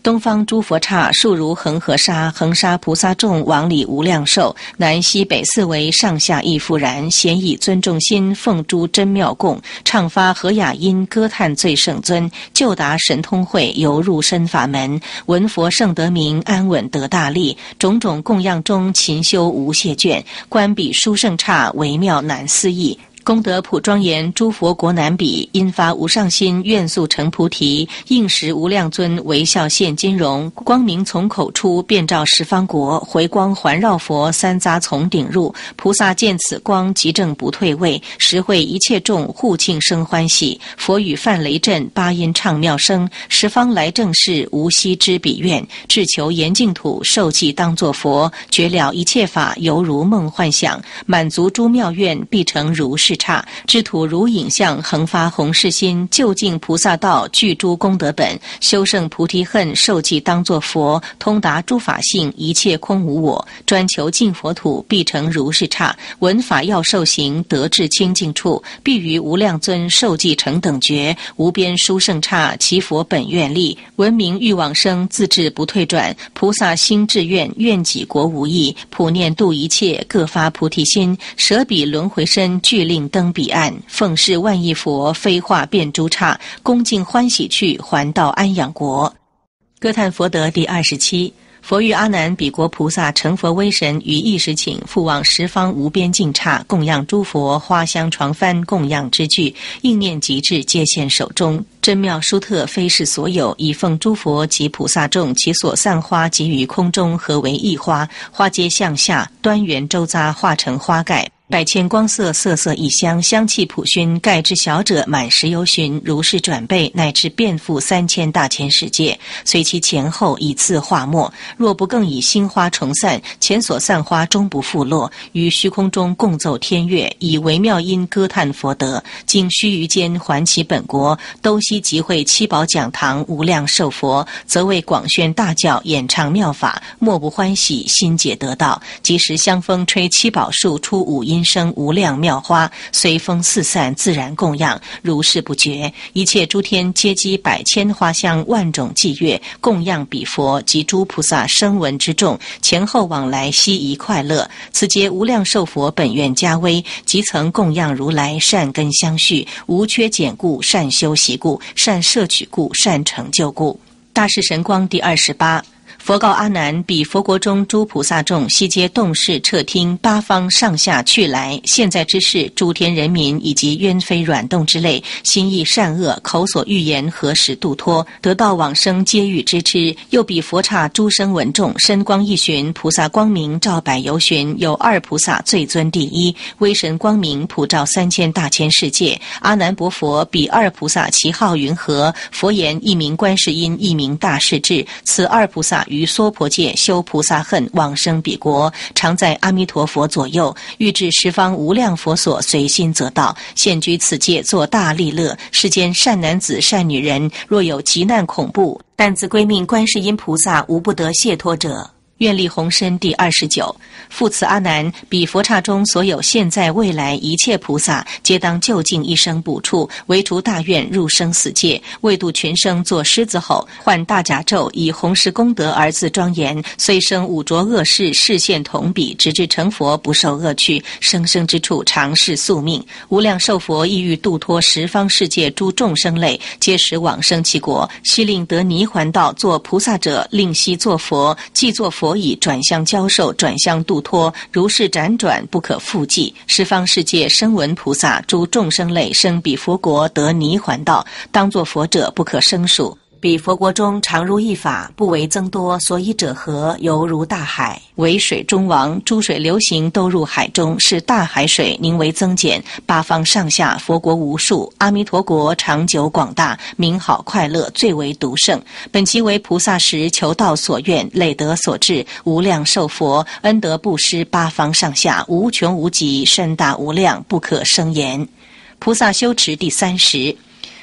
Speaker 1: 东方诸佛刹数如恒河沙，恒沙菩萨众往里无量寿。南西北四围，上下亦复然。咸以尊重心，奉诸真妙供，唱发和雅音，歌叹最圣尊。就达神通会，游入深法门。闻佛圣德名，安稳得大利。种种供养中，勤修无懈倦。观彼殊胜刹，微妙难思议。功德普庄严，诸佛国难比。因发无上心，愿速成菩提。应时无量尊，微笑现金容。光明从口出，遍照十方国。回光环绕佛，三匝从顶入。菩萨见此光，即正不退位。实会一切众，互庆生欢喜。佛语梵雷震，八音唱妙声。十方来正事，无悉知彼愿。至求严净土，受记当作佛。觉了一切法，犹如梦幻想。满足诸妙愿，必成如是刹。知土如影像，恒发弘誓心。究竟菩萨道，具诸功德本。修胜菩提恨，受记当作佛。通达诸法性，一切空无我。专求净佛土，必成如是刹。闻法要受行，得至清净处。必于无量尊，受记成等觉。无边殊胜刹，其佛本愿力。闻名欲往生，自至不退转。菩萨心志愿，愿己国无益。普念度一切，各发菩提心。舍彼轮回身，具令登彼岸。奉事万亿佛，飞化遍诸刹。恭敬欢喜去，还到安养国。歌叹佛德第27。佛欲阿难比国菩萨成佛威神，于一时请，复往十方无边净刹，供养诸佛，花香床幡，供养之具，应念极致，皆现手中。真妙殊特，非是所有，以奉诸佛及菩萨众，其所散花及于空中，合为一花，花皆向下，端圆周匝，化成花盖。百千光色，色色异香，香气普熏。盖之小者满10由旬，如是转倍，乃至遍覆3000大千世界。随其前后以次化末，若不更以新花重散，前所散花终不复落。于虚空中共奏天乐，以微妙音歌叹佛德。经须臾间还其本国，兜悉集会七宝讲堂，无量寿佛，则为广宣大教，演唱妙法，莫不欢喜，心解得道。即时香风吹七宝树，出五音生无量妙花，随风四散，自然供养，如是不绝。一切诸天皆积百千花香，万种伎乐，供养彼佛及诸菩萨声闻之众，前后往来悉宜快乐。此皆无量寿佛本愿加威，即曾供养如来，善根相续，无缺减故，善修习故，善摄取故，善成就故。大士神光第28。佛告阿难：彼佛国中诸菩萨众，悉皆动视彻听，八方上下去来。现在之事，诸天人民以及冤非软动之类，心意善恶，口所欲言，何时度脱？得道往生，皆欲知之。又彼佛刹诸声闻众，身光一旬，菩萨光明照百由旬。有2菩萨最尊第一，威神光明普照3000大千世界。阿难薄佛：彼2菩萨其号云何？佛言：一名观世音，一名大势至。此2菩萨于娑婆界修菩萨恨，往生彼国，常在阿弥陀佛左右，欲至十方无量佛所，随心则到。现居此界，作大利乐。世间善男子善女人，若有急难恐怖，但自归命观世音菩萨，无不得解脱者。愿力宏深第29。复此阿难，彼佛刹中所有现在未来一切菩萨，皆当就近一生补处，唯除大愿入生死界，为度群生，作狮子吼，唤大甲咒，以弘誓功德而自庄严。虽生五浊恶世，视现同彼，直至成佛，不受恶趣，生生之处常是宿命。无量寿佛意欲度脱十方世界诸众生类，皆使往生其国，悉令得泥还道，作菩萨者，令悉作佛，既作佛以转相教授，转相度脱，如是辗转不可复计。十方世界声闻菩萨诸众生类，生彼佛国得泥还道，当作佛者不可胜数。彼佛国中常如一法，不为增多，所以者何？犹如大海，为水中王，诸水流行都入海中，是大海水宁为增减。八方上下佛国无数，阿弥陀国长久广大，名好快乐，最为独胜。本其为菩萨时求道所愿，累德所至，无量寿佛恩德布施八方上下，无穷无极，深大无量，不可胜言。菩萨修持第30。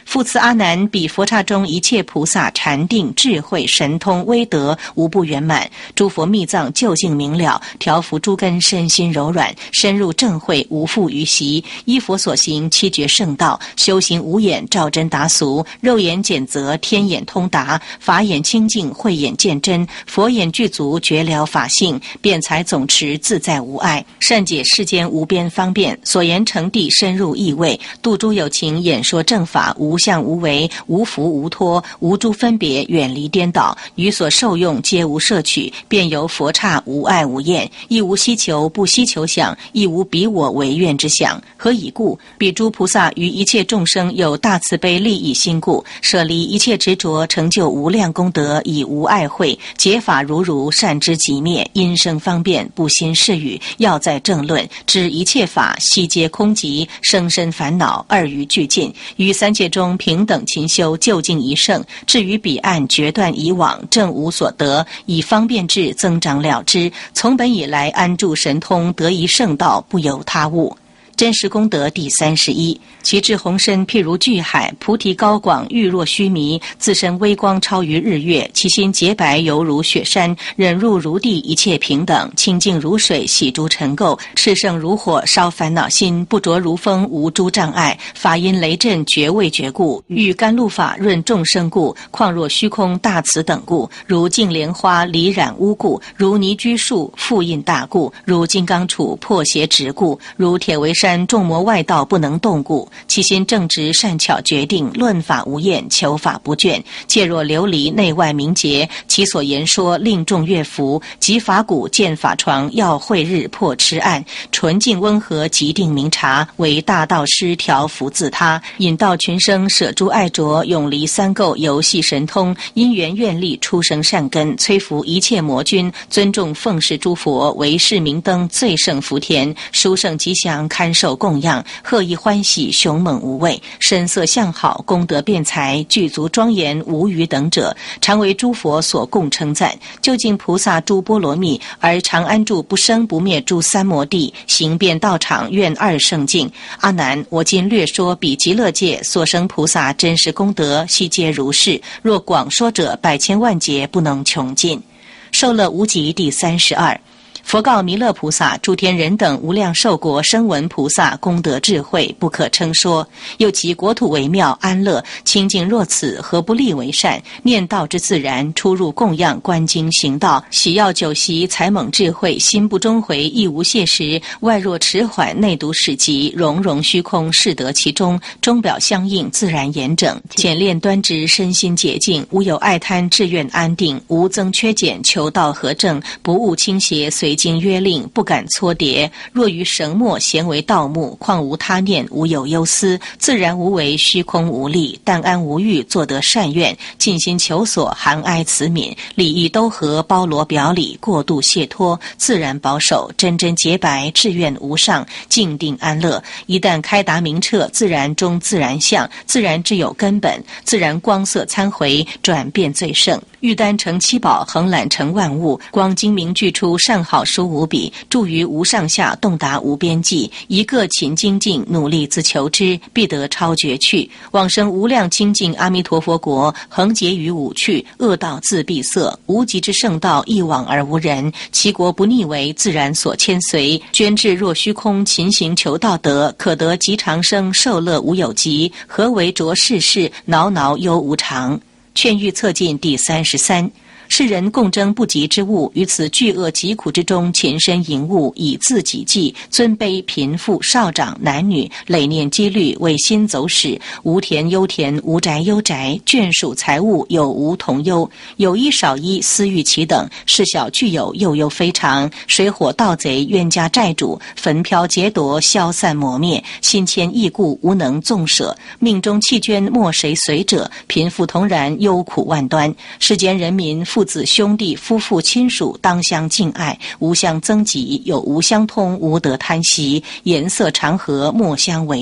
Speaker 1: 复次阿难，彼佛刹中一切菩萨禅定智慧神通威德无不圆满，诸佛密藏究竟明了，调伏诸根身心柔软，深入正慧无复于习，依佛所行七觉圣道，修行无眼照真达俗，肉眼检则天眼通达，法眼清净慧眼见真，佛眼具足觉了法性，辩才总持自在无碍，善解世间无边方便，所言成地深入意味，度诸有情演说正法，无相无为，无福无脱，无诸分别，远离颠倒，于所受用皆无摄取，便由佛刹无爱无厌，亦无希求不希求想，亦无彼我为愿之想。何以故？彼诸菩萨于一切众生有大慈悲利益心故，舍离一切执着，成就无量功德，以无爱慧，解法如善知即灭，因生方便，不心是语，要在正论，知一切法悉皆空寂，生身烦恼二于俱尽，于三界中平等勤修，究竟一圣，至于彼岸决断以往，正无所得，以方便智增长了之，从本以来安住神通，得一圣道，不由他物。真实功德第31，其智宏深譬如巨海，菩提高广玉若须弥，自身微光超于日月，其心洁白犹如雪山，忍辱如地一切平等，清净如水洗诸尘垢，炽盛如火烧烦恼心，不着如风无诸障碍，法音雷震绝味觉故，欲甘露法润众生故，况若虚空大慈等故，如净莲花离染污故，如泥居树复印大故，如金刚杵破邪执故，如铁围山众魔外道不能动故，其心正直善巧决定，论法无厌，求法不倦，戒若琉璃内外明洁，其所言说令众悦服，即法鼓见法床，要慧日破痴暗，纯净温和极定明察，为大道师调伏自他，引导群生舍诸爱着，永离三垢游戏神通，因缘愿力出生善根，摧伏一切魔君，尊重奉事诸佛，为是明灯最胜福田，殊胜吉祥堪受供养，贺意欢喜雄猛无畏，身色相好，功德辩才，具足庄严无余等者，常为诸佛所共称赞。究竟菩萨诸波罗蜜，而常安住不生不灭诸三摩地，行遍道场，愿二圣境。阿难，我今略说彼极乐界所生菩萨真实功德，悉皆如是。若广说者，百千万劫不能穷尽。受乐无极第32。佛告弥勒菩萨：诸天人等无量寿国声闻菩萨功德智慧不可称说，又其国土为妙安乐清净若此，何不立为善？念道之自然，出入供养观经行道，喜要酒席才猛智慧，心不终回亦无懈时，外若迟缓内独始极，融融虚空适得其中，中表相应自然严整，简练端直身心洁净，无有爱贪志愿安定，无增缺减求道合正，不误倾斜随经约令，不敢搓叠。若于绳墨咸为盗墓，况无他念，无有忧思，自然无为，虚空无力，但安无欲，做得善愿，尽心求所，含哀慈悯，礼义都合，包罗表里，过度解脱，自然保守，真真洁白，志愿无上，静定安乐。一旦开达明彻，自然中自然相，自然之有根本，自然光色参回，转变最胜。玉丹成七宝，横览成万物，光精明具出，善好殊无比，住于无上下，洞达无边际。一个勤精进，努力自求之，必得超绝去，往生无量清净阿弥陀佛国，横结于五趣，恶道自闭塞，无极之圣道，一往而无人。其国不逆为，自然所牵随，捐至若虚空，勤行求道德，可得极长生，受乐无有极。何为着世事，挠挠忧无常？劝喻策进第33。世人共争不及之物，于此巨恶疾苦之中，勤身营务，以自己计，尊卑贫富少长男女，累念积虑，为心走使，无田忧田，无宅忧宅，眷属财物有无同忧，有一少一，私欲其等，事小具有，又忧非常，水火盗贼，冤家债主，焚飘劫夺，消散磨灭，心牵意故，无能纵舍，命中弃捐，莫谁随者，贫富同然，忧苦万端。世间人民父子兄弟夫妇亲属当相敬爱，无相增极，有无相通，无得贪习，颜色常和，莫相为利。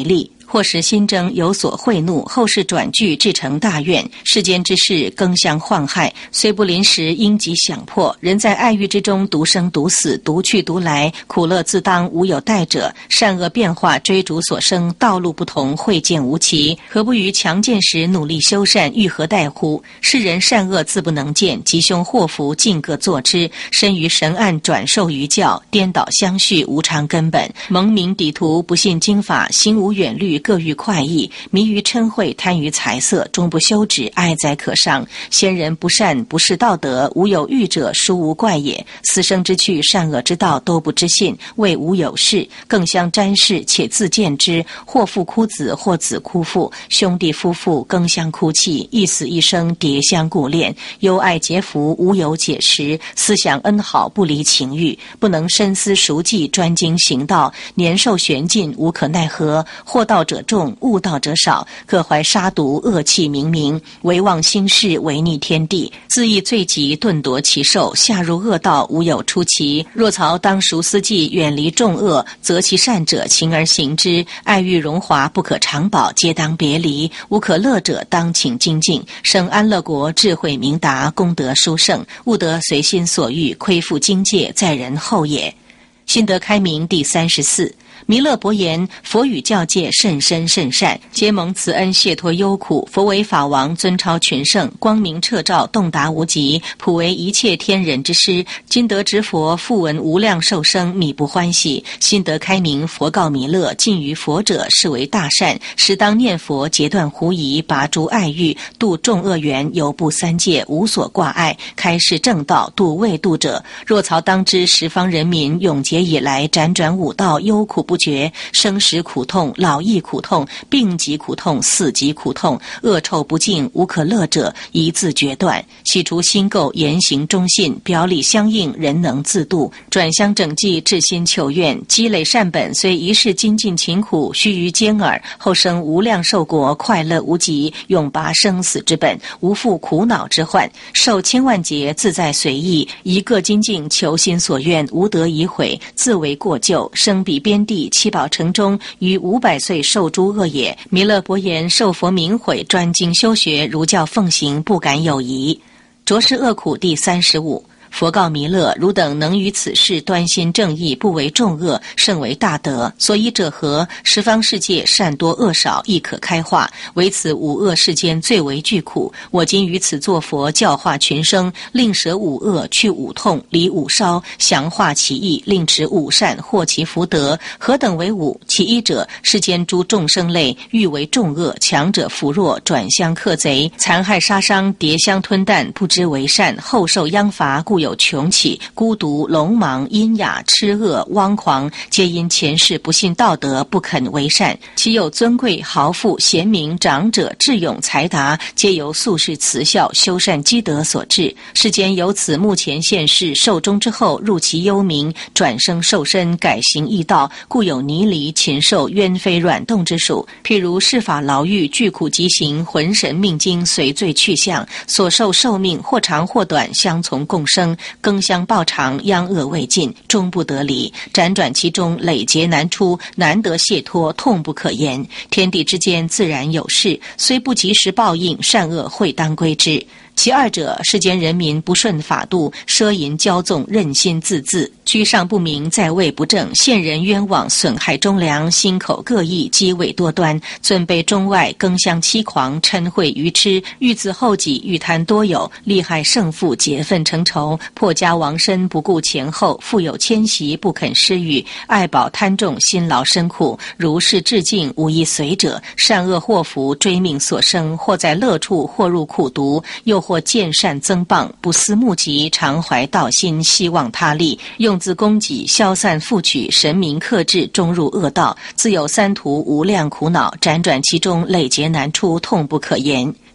Speaker 1: 或使心争有所贿怒，后世转句至成大怨。世间之事更相患害，虽不临时应即想破。人在爱欲之中独生独死，独去独来，苦乐自当无有代者。善恶变化追逐所生，道路不同，会见无期。何不于强健时努力修善，欲何待乎？世人善恶自不能见，吉凶祸福尽各作之。身于神案，转受于教，颠倒相续，无常根本。蒙名抵图，不信经法，心无远虑，各欲快意，迷于嗔恚，贪于财色，终不休止，哀哉可伤。先人不善，不是道德，无有欲者，殊无怪也。死生之趣，善恶之道，都不知信，谓无有事，更相沾视，且自见之。或父哭子，或子哭父，兄弟夫妇更相哭泣，一死一生，迭相顾恋，忧爱结福，无有解时。思想恩好，不离情欲，不能深思熟计，专精行道，年寿玄尽，无可奈何。惑道者众，悟道者少，各怀杀毒，恶气冥冥，唯忘心事，违逆天地，自缢罪疾，顿夺其寿，下入恶道，无有出其。若曹当熟思计，远离众恶，择其善者，勤而行之。爱欲荣华，不可长保，皆当别离。无可乐者，当请精进。生安乐国，智慧明达，功德殊胜，勿得随心所欲，亏负境界，在人后也。心得开明第34。弥勒伯言：佛语教戒甚深甚善，皆蒙慈恩解脱忧苦。佛为法王，尊超群圣，光明彻照，洞达无极，普为一切天人之师。今得知佛，复闻无量寿生，弥不欢喜。心得开明，佛告弥勒：近于佛者，是为大善，实当念佛，截断狐疑，拔诸爱欲，度众恶缘，犹不三界，无所挂碍，开示正道，度未度者。若曹当知，十方人民永劫以来，辗转五道，忧苦不绝，生死苦痛，老易苦痛，病疾苦痛，死疾苦痛，恶臭不净，无可乐者，一字决断。洗除心垢，言行忠信，表里相应，人能自度。转相整济，至心求愿，积累善本，虽一世精进勤苦，须臾间耳，后生无量寿国，快乐无极，永拔生死之本，无负苦恼之患，受千万劫，自在随意，一个精进，求心所愿，无得已悔，自为过咎，生彼边地七宝城中，于500岁受诸恶也。弥勒伯言：受佛明悔，专精修学，儒教奉行，不敢有疑。着是恶苦第35。佛告弥勒：汝等能于此事端心正义，不为众恶，甚为大德。所以者何？十方世界善多恶少，亦可开化，唯此五恶世间最为巨苦。我今于此作佛，教化群生，令舍五恶，去五痛，离五烧，详化其意，令持五善，获其福德。何等为五？其一者，世间诸众生类，欲为众恶，强者扶弱，转相克贼，残害杀伤，迭相吞啖，不知为善，后受殃罚，故有穷起、孤独、聋盲、阴哑、痴恶、汪狂，皆因前世不信道德，不肯为善。其有尊贵、豪富、贤明、长者、智勇、才达，皆由素世慈孝、修善积德所致。世间由此目前现世，寿终之后，入其幽冥，转生受身，改行异道，故有泥犁、禽兽、冤非、软动之属。譬如世法牢狱，巨苦极刑，魂神命精随罪去向，所受寿命或长或短，相从共生，更相报偿，殃恶未尽，终不得离，辗转其中，累劫难出，难得解脱，痛不可言。天地之间自然有事，虽不及时报应，善恶会当归之。其二者，世间人民不顺法度，奢淫骄纵，任心自恣，居上不明，在位不正，陷人冤枉，损害忠良，心口各异，机伪多端，尊卑中外，更相欺狂，嗔恚愚痴，欲自厚己，欲贪多有，利害胜负，结愤成仇，破家亡身，不顾前后，富有迁徙，不肯施予，爱宝贪重，辛劳深苦，如是至尽，无一随者。善恶祸福，追命所生，或在乐处，或入苦毒，又或见善增谤，不思目疾，常怀道心，希望他利，用自供给，消散复取，神明克制，终入恶道，自有三途无量苦恼，辗转其中，累劫难出，痛不可言。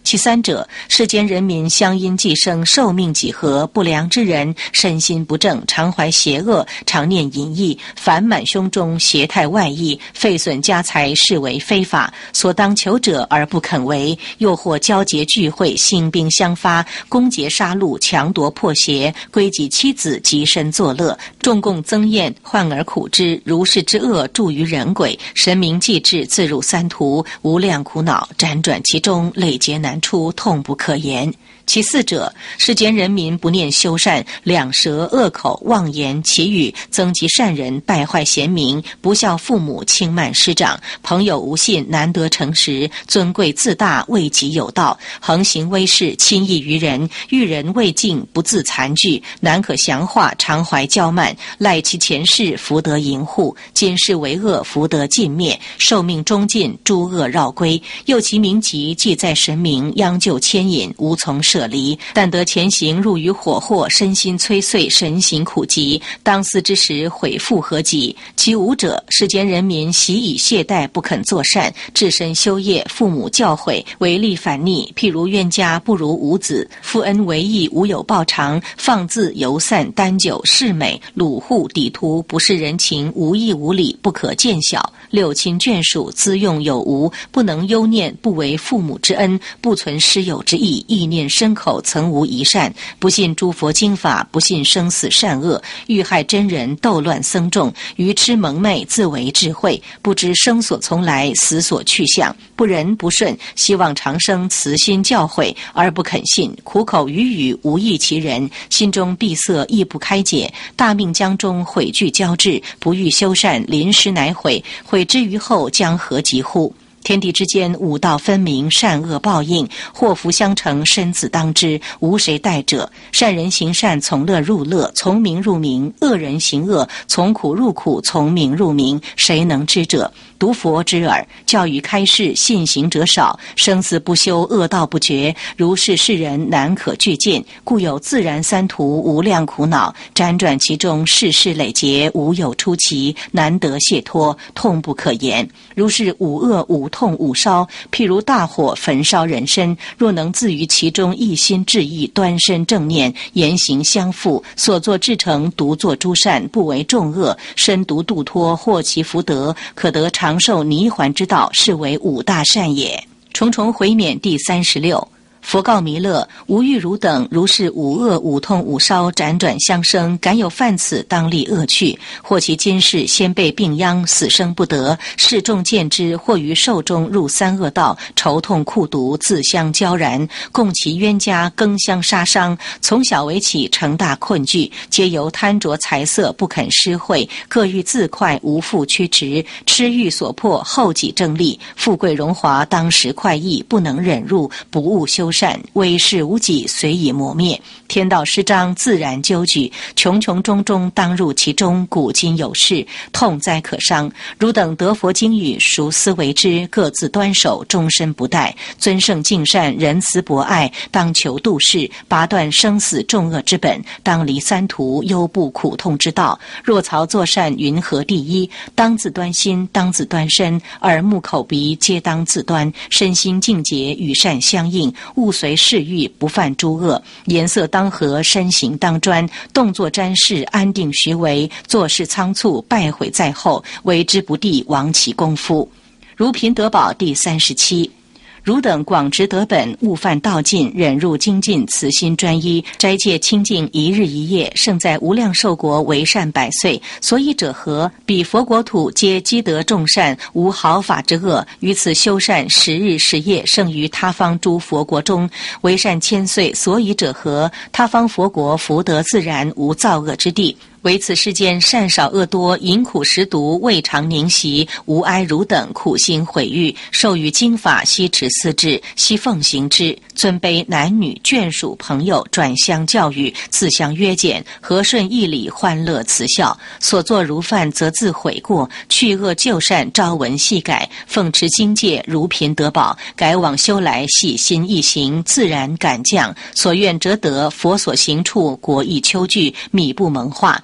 Speaker 1: 其三者，世间人民相因既生，寿命几何，不良之人身心不正，常怀邪恶，常念淫逸，烦满胸中，邪态外溢，废损家财，视为非法，所当求者而不肯为，又或交结聚会，兴兵相发，攻劫杀戮，强夺破邪，归己妻子，极身作乐，众共增宴，患而苦之，如是之恶著于人鬼，神明既至，自入三途，无量苦恼，辗转其中，累劫难出，痛不可言。其四者，世间人民不念修善，两舌恶口，妄言绮语，增及善人，败坏贤明，不孝父母，轻慢师长，朋友无信，难得诚实，尊贵自大，为己有道，横行威势，轻易于人，遇人未敬，不自残惧，难可降化，常怀骄慢，赖其前世福德盈护，今世为恶，福德尽灭，寿命终尽，诸恶绕归，又其名籍既在神明，央就牵引，无从舍离，但得前行入于火祸，身心摧碎，神行苦疾，当思之时悔复何及？其五者，世间人民习以懈怠，不肯作善，置身修业，父母教诲，违逆反逆，譬如冤家不如无子，负恩为义，无有报偿，放肆游散，单酒恃美，掳户抵徒，不视人情，无义无礼，不可见小，六亲眷属，资用有无，不能忧念，不为父母之恩，不存师友之义，意念身口曾无一善，不信诸佛经法，不信生死善恶，欲害真人，斗乱僧众，愚痴蒙昧，自为智慧，不知生所从来，死所去向，不仁不顺，希望长生，慈心教诲而不肯信，苦口语语，无益其人，心中闭塞，亦不开解，大命将中，悔惧交织，不欲修善，临时乃悔，悔之于后，将何及乎？天地之间，五道分明，善恶报应，祸福相承，生子当之，无谁代者。善人行善，从乐入乐，从明入明；恶人行恶，从苦入苦，从明入明。谁能知者？独佛知耳。教育开示，信行者少，生死不休，恶道不绝。如是世人，难可具见，故有自然三途，无量苦恼，辗转其中，世事累劫，无有出奇，难得解脱，痛不可言。如是五恶五痛五烧，譬如大火焚烧人身，若能自于其中，一心致意，端身正念，言行相符，所作至诚，独作诸善，不为众恶，身独度脱，获其福德，可得长寿泥环之道，是为五大善也。重重回免第36。佛告弥勒：吾欲汝等如是五恶五痛五烧，辗转相生，敢有犯此，当立恶趣。或其今世先被病殃，死生不得，世众见之，或于寿中入三恶道，愁痛酷毒，自相交然，共其冤家，更相杀伤。从小为起，成大困惧，皆由贪着财色，不肯施惠，各欲自快，无复驱驰，痴欲所迫，后己正立，富贵荣华，当时快意，不能忍入，不务修善，为事无己，随以磨灭。天道施彰，自然纠举，穷穷中中，当入其中，古今有事，痛哉可伤。汝等得佛经语，熟思为之，各自端守，终身不怠，尊圣敬善，仁慈博爱，当求度世，拔断生死重恶之本，当离三途，忧怖苦痛之道。若曹作善，云何第一？当自端心，当自端身，耳目口鼻皆当自端，身心净洁，与善相应，勿随世欲，不犯诸恶，颜色当和，身形当专，动作瞻视，安定徐为，做事仓促，败毁在后，为之不第，亡其功夫。如贫得宝第37。汝等广执德本，勿犯道尽，忍辱精进，慈心专一，斋戒清净，一日一夜，胜在无量寿国，为善百岁。所以者何？彼佛国土皆积德众善，无毫法之恶，于此修善10日10夜，胜于他方诸佛国中，为善千岁。所以者何？他方佛国福德自然，无造恶之地。唯此世间善少恶多，淫苦食毒，未尝宁息，无哀汝等苦心毁誉，授予经法，悉持思之，悉奉行之。尊卑男女眷属朋友，转相教育，自相约检，和顺义理，欢乐慈孝。所作如犯，则自悔过，去恶就善，朝闻夕改，奉持经戒，如贫得宝，改往修来，细心易行，自然感降。所愿则得，佛所行处，国亦秋具，米不蒙化。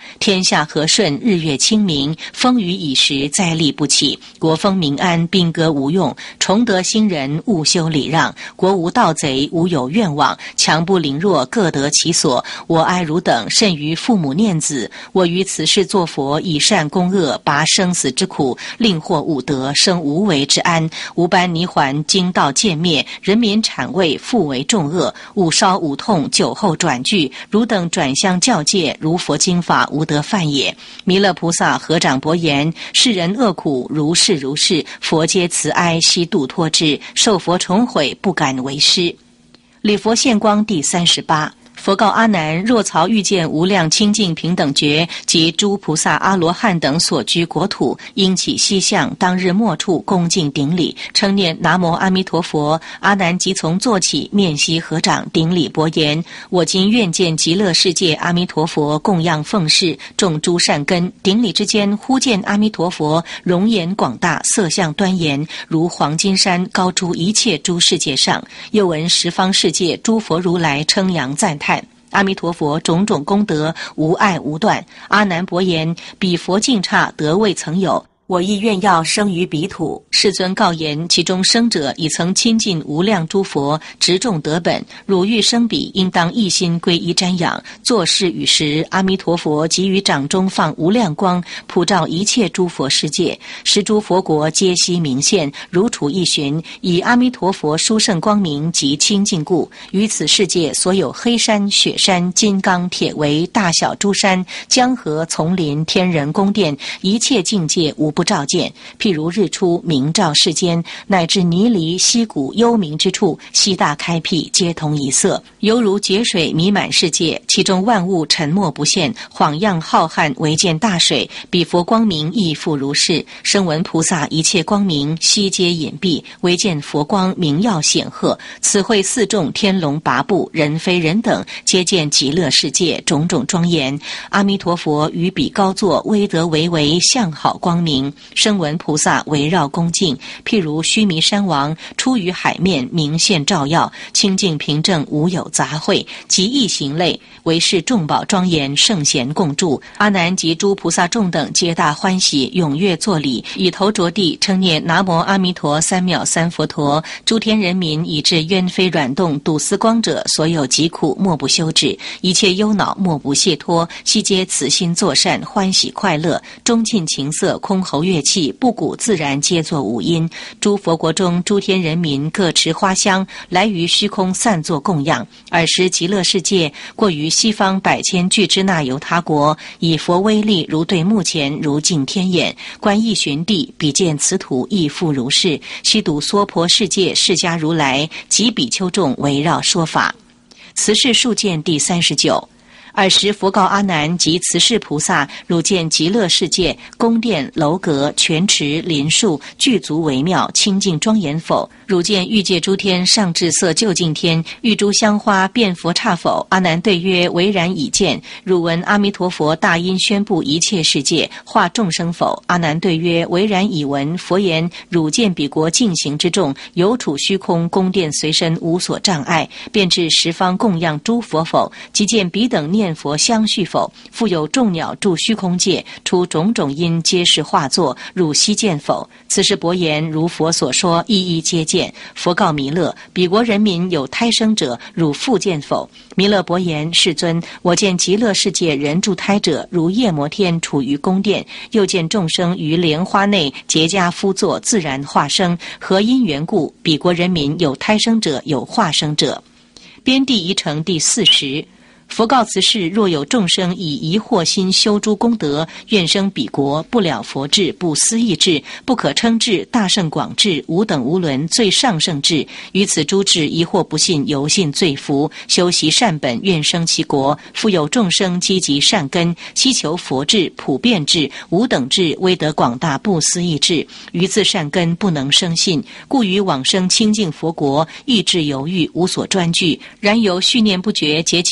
Speaker 1: 天下和顺，日月清明，风雨已时，灾厉不起，国风民安，兵戈无用，崇德兴仁，务修礼让，国无盗贼，无有愿望，强不凌弱，各得其所。我哀汝等，甚于父母念子。我于此世作佛，以善攻恶，拔生死之苦，令获五德，生无为之安。吾班泥环，经道渐灭，人民产位，复为众恶。吾烧吾痛，酒后转句。汝等转相教戒，如佛经法，无得犯也。弥勒菩萨合掌薄言：世人恶苦，如是如是，佛皆慈哀，悉度脱之。受佛重悔，不敢为师。礼佛现光第38。佛告阿难：若曹遇见无量清净平等觉及诸菩萨阿罗汉等所居国土，应起西向，当日末处恭敬顶礼，称念南无阿弥陀佛。阿难即从坐起，面悉合掌顶礼薄言：我今愿见极乐世界阿弥陀佛，供养奉事，种诸善根。顶礼之间，忽见阿弥陀佛容颜广大，色相端严，如黄金山，高诸一切诸世界上。又闻十方世界诸佛如来称扬赞叹阿弥陀佛种种功德，无碍无断。阿难薄言：彼佛境刹，得未曾有。我亦愿要生于彼土。世尊告言：其中生者已曾亲近无量诸佛，执众得本。汝欲生彼，应当一心皈依瞻仰。作事语时，阿弥陀佛即于掌中放无量光，普照一切诸佛世界，十诸佛国皆悉明现，如处一寻。以阿弥陀佛殊胜光明及清净故，于此世界所有黑山、雪山、金刚、铁围、大小诸山、江河、丛林、天人宫殿，一切境界无不照见，譬如日出明照世间，乃至泥犁溪谷幽冥之处，悉大开辟，皆同一色，犹如节水弥满世界，其中万物沉没不现，晃漾浩瀚，唯见大水。彼佛光明亦复如是。声闻菩萨一切光明，悉皆隐蔽，唯见佛光明耀显赫。此会四众天龙八部，人非人等，皆见极乐世界种种庄严。阿弥陀佛于彼高坐，威德巍巍，相好光明。声闻菩萨围绕恭敬，譬如须弥山王出于海面，明现照耀，清净平正，无有杂秽，即异行类，为是众宝庄严，圣贤共住。阿难及诸菩萨众等皆大欢喜，踊跃作礼，以头着地，称念南无阿弥陀三藐三佛陀。诸天人民以至冤非软动睹思光者，所有疾苦莫不休止，一切忧恼莫不解脱，悉皆此心作善，欢喜快乐，中尽情色，空喉乐器，不鼓自然，皆作五音。诸佛国中诸天人民各持花香，来于虚空散作供养。尔时极乐世界过于西方百千俱胝那由他国，以佛威力如对目前，如镜天眼。观一寻地，比见此土亦复如是。悉睹娑婆世界释迦如来及比丘众围绕说法。此事数见第39。尔时佛告阿难及慈氏菩萨：汝见极乐世界宫殿楼阁泉池林树具足微妙清净庄严否？汝见欲界诸天上至色究竟天，欲诸香花遍佛刹否？阿难对曰：唯然已见。汝闻阿弥陀佛大音宣布一切世界化众生否？阿难对曰：唯然已闻。佛言：汝见彼国净行之众，有处虚空宫殿随身，无所障碍，便至十方供养诸佛否？即见彼等念佛相续否？复有众鸟住虚空界，出种种音，皆是化作，汝悉见否？此时薄言：如佛所说，一一皆见。佛告弥勒：彼国人民有胎生者，汝复见否？弥勒薄言：世尊，我见极乐世界人住胎者，如夜摩天处于宫殿，又见众生于莲花内结跏趺坐，自然化生。何因缘故？彼国人民有胎生者，有化生者。边地仪成第40。佛告此事：若有众生以疑惑心修诸功德，愿生彼国，不了佛智，不思议智，不可称智，大圣广智，无等无伦，最上圣智。于此诸智疑惑不信，犹信罪福，修习善本，愿生其国。复有众生积极善根，希求佛智、普遍智、无等智、威德广大、不思议智。于自善根不能生信，故于往生清净佛国，意志犹豫，无所专据。然由续念不绝，结其善愿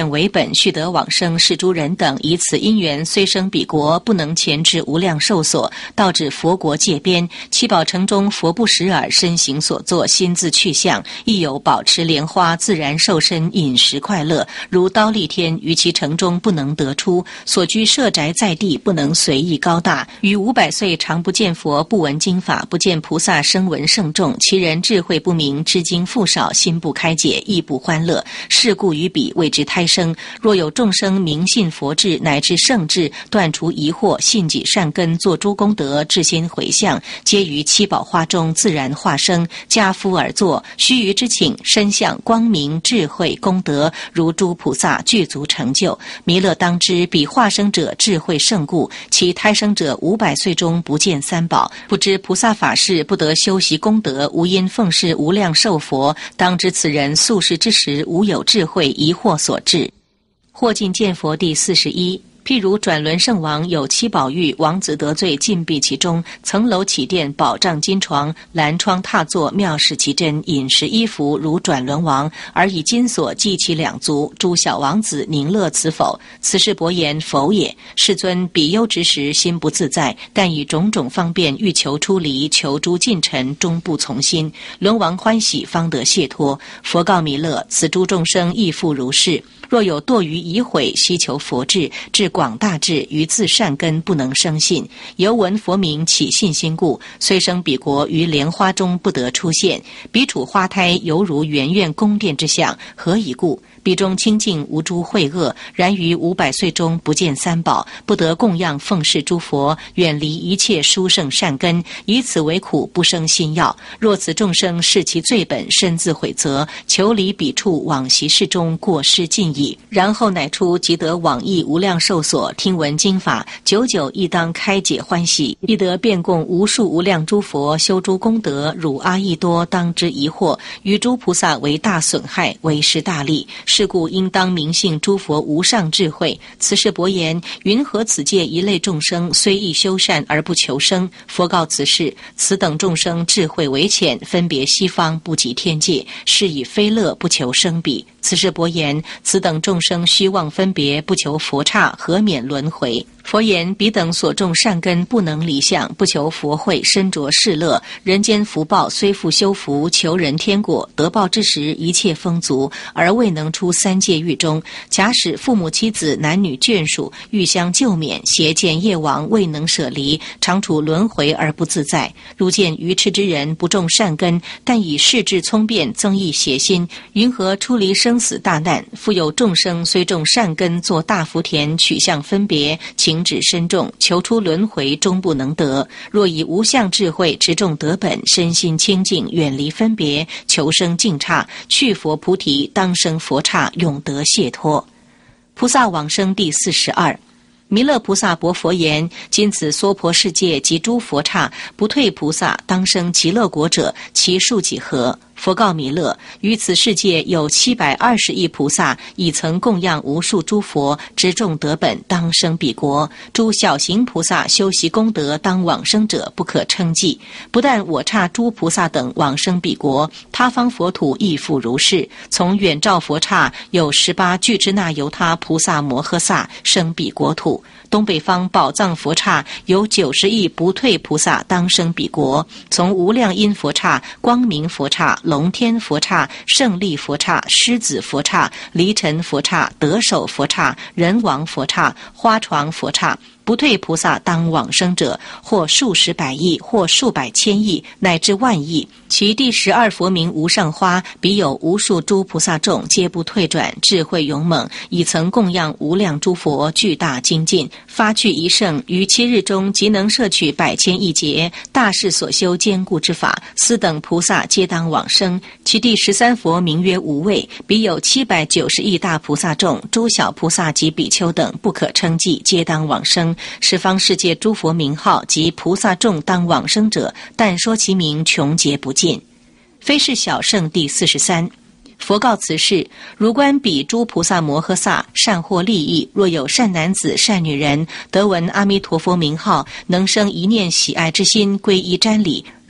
Speaker 1: 愿为本，须得往生，是诸人等以此因缘，虽生彼国，不能前至无量寿所，到至佛国界边，七宝城中佛不识耳，身形所作，心自去向，亦有保持莲花，自然受身，饮食快乐，如刀立天，于其城中不能得出，所居舍宅在地，不能随意高大，于500岁常不见佛，不闻经法，不见菩萨声闻圣众，其人智慧不明，知经复少，心不开解，亦不欢乐，是故于彼谓之胎生。若有众生明信佛智，乃至圣智，断除疑惑，信己善根，做诸功德，至心回向，皆于七宝花中自然化生，家夫而坐，须臾之请，身相光明，智慧功德，如诸菩萨具足成就。弥勒当知，彼化生者智慧胜故，其胎生者500岁中不见三宝，不知菩萨法事，不得修习功德，无因奉事无量寿佛。当知此人宿世之时，无有智慧，疑惑所致。或尽见佛第41。譬如转轮圣王有7宝玉，王子得罪，禁闭其中，层楼起殿，宝帐金床，蓝窗踏坐，妙事其真，饮食衣服如转轮王，而以金锁系其2足。诸小王子宁乐此否？此是伯言，否也。世尊，比丘之时心不自在，但以种种方便欲求出离，求诸近尘，终不从心。轮王欢喜，方得解脱。佛告弥勒：此诸众生亦复如是。若有堕于疑毁，希求佛智，至广大智，于自善根不能生信，犹闻佛名起信心故，虽生彼国，于莲花中不得出现。彼处花胎犹如圆苑宫殿之相，何以故？彼中清净无诸秽恶，然于500岁中不见三宝，不得供养奉事诸佛，远离一切殊胜善根，以此为苦，不生心要。若此众生视其罪本，身自悔责，求离彼处，往昔世中过失尽矣。然后乃出，即得往诣无量寿所，听闻经法，久久亦当开解欢喜，亦得遍供无数无量诸佛，修诸功德，汝阿逸多当之疑惑，于诸菩萨为大损害，为失大利。是故应当明信诸佛无上智慧。此是伯言：云何此界一类众生，虽亦修善而不求生？佛告此事：此等众生智慧为浅，分别西方，不及天界，是以非乐不求生彼。此是伯言：此等众生虚妄分别，不求佛刹，何免轮回？佛言：彼等所种善根不能离相，不求佛慧，身着世乐。人间福报虽复修福，求人天果，得报之时一切丰足，而未能出三界狱中。假使父母妻子男女眷属欲相救免，邪见业王未能舍离，常处轮回而不自在。如见愚痴之人不种善根，但以世智聪辩增益邪心，云何出离生死大难？复有众生虽种善根，作大福田，取向分别，情止深重，求出轮回，终不能得。若以无相智慧持众得本，身心清净，远离分别，求生净刹，去佛菩提，当生佛刹，永得解脱。菩萨往生第42。弥勒菩萨薄佛言：今此娑婆世界及诸佛刹，不退菩萨当生极乐国者，其数几何？佛告弥勒：于此世界有720亿菩萨，已曾供养无数诸佛，执众得本，当生彼国。诸小行菩萨修习功德，当往生者不可称计。不但我刹诸菩萨等往生彼国，他方佛土亦复如是。从远照佛刹有18俱胝那由他菩萨摩诃萨生彼国土。东北方宝藏佛刹有90亿不退菩萨当生彼国。从无量音佛刹、光明佛刹、龙天佛刹、胜利佛刹、狮子佛刹、离尘佛刹、得手佛刹、人王佛刹、花床佛刹，不退菩萨当往生者，或数十百亿，或数百千亿，乃至万亿。其第12佛名无上花，彼有无数诸菩萨众，皆不退转，智慧勇猛，已曾供养无量诸佛，巨大精进，发去一圣，于7日中即能摄取100千亿劫，大士所修坚固之法，斯等菩萨皆当往生。其第13佛名曰无畏，彼有790亿大菩萨众，诸小菩萨及比丘等不可称计，皆当往生。十方世界诸佛名号及菩萨众当往生者，但说其名穷劫不尽。非是小圣第43。佛告此事：如观彼诸菩萨摩诃萨善获利益，若有善男子善女人得闻阿弥陀佛名号，能生一念喜爱之心，皈依瞻礼，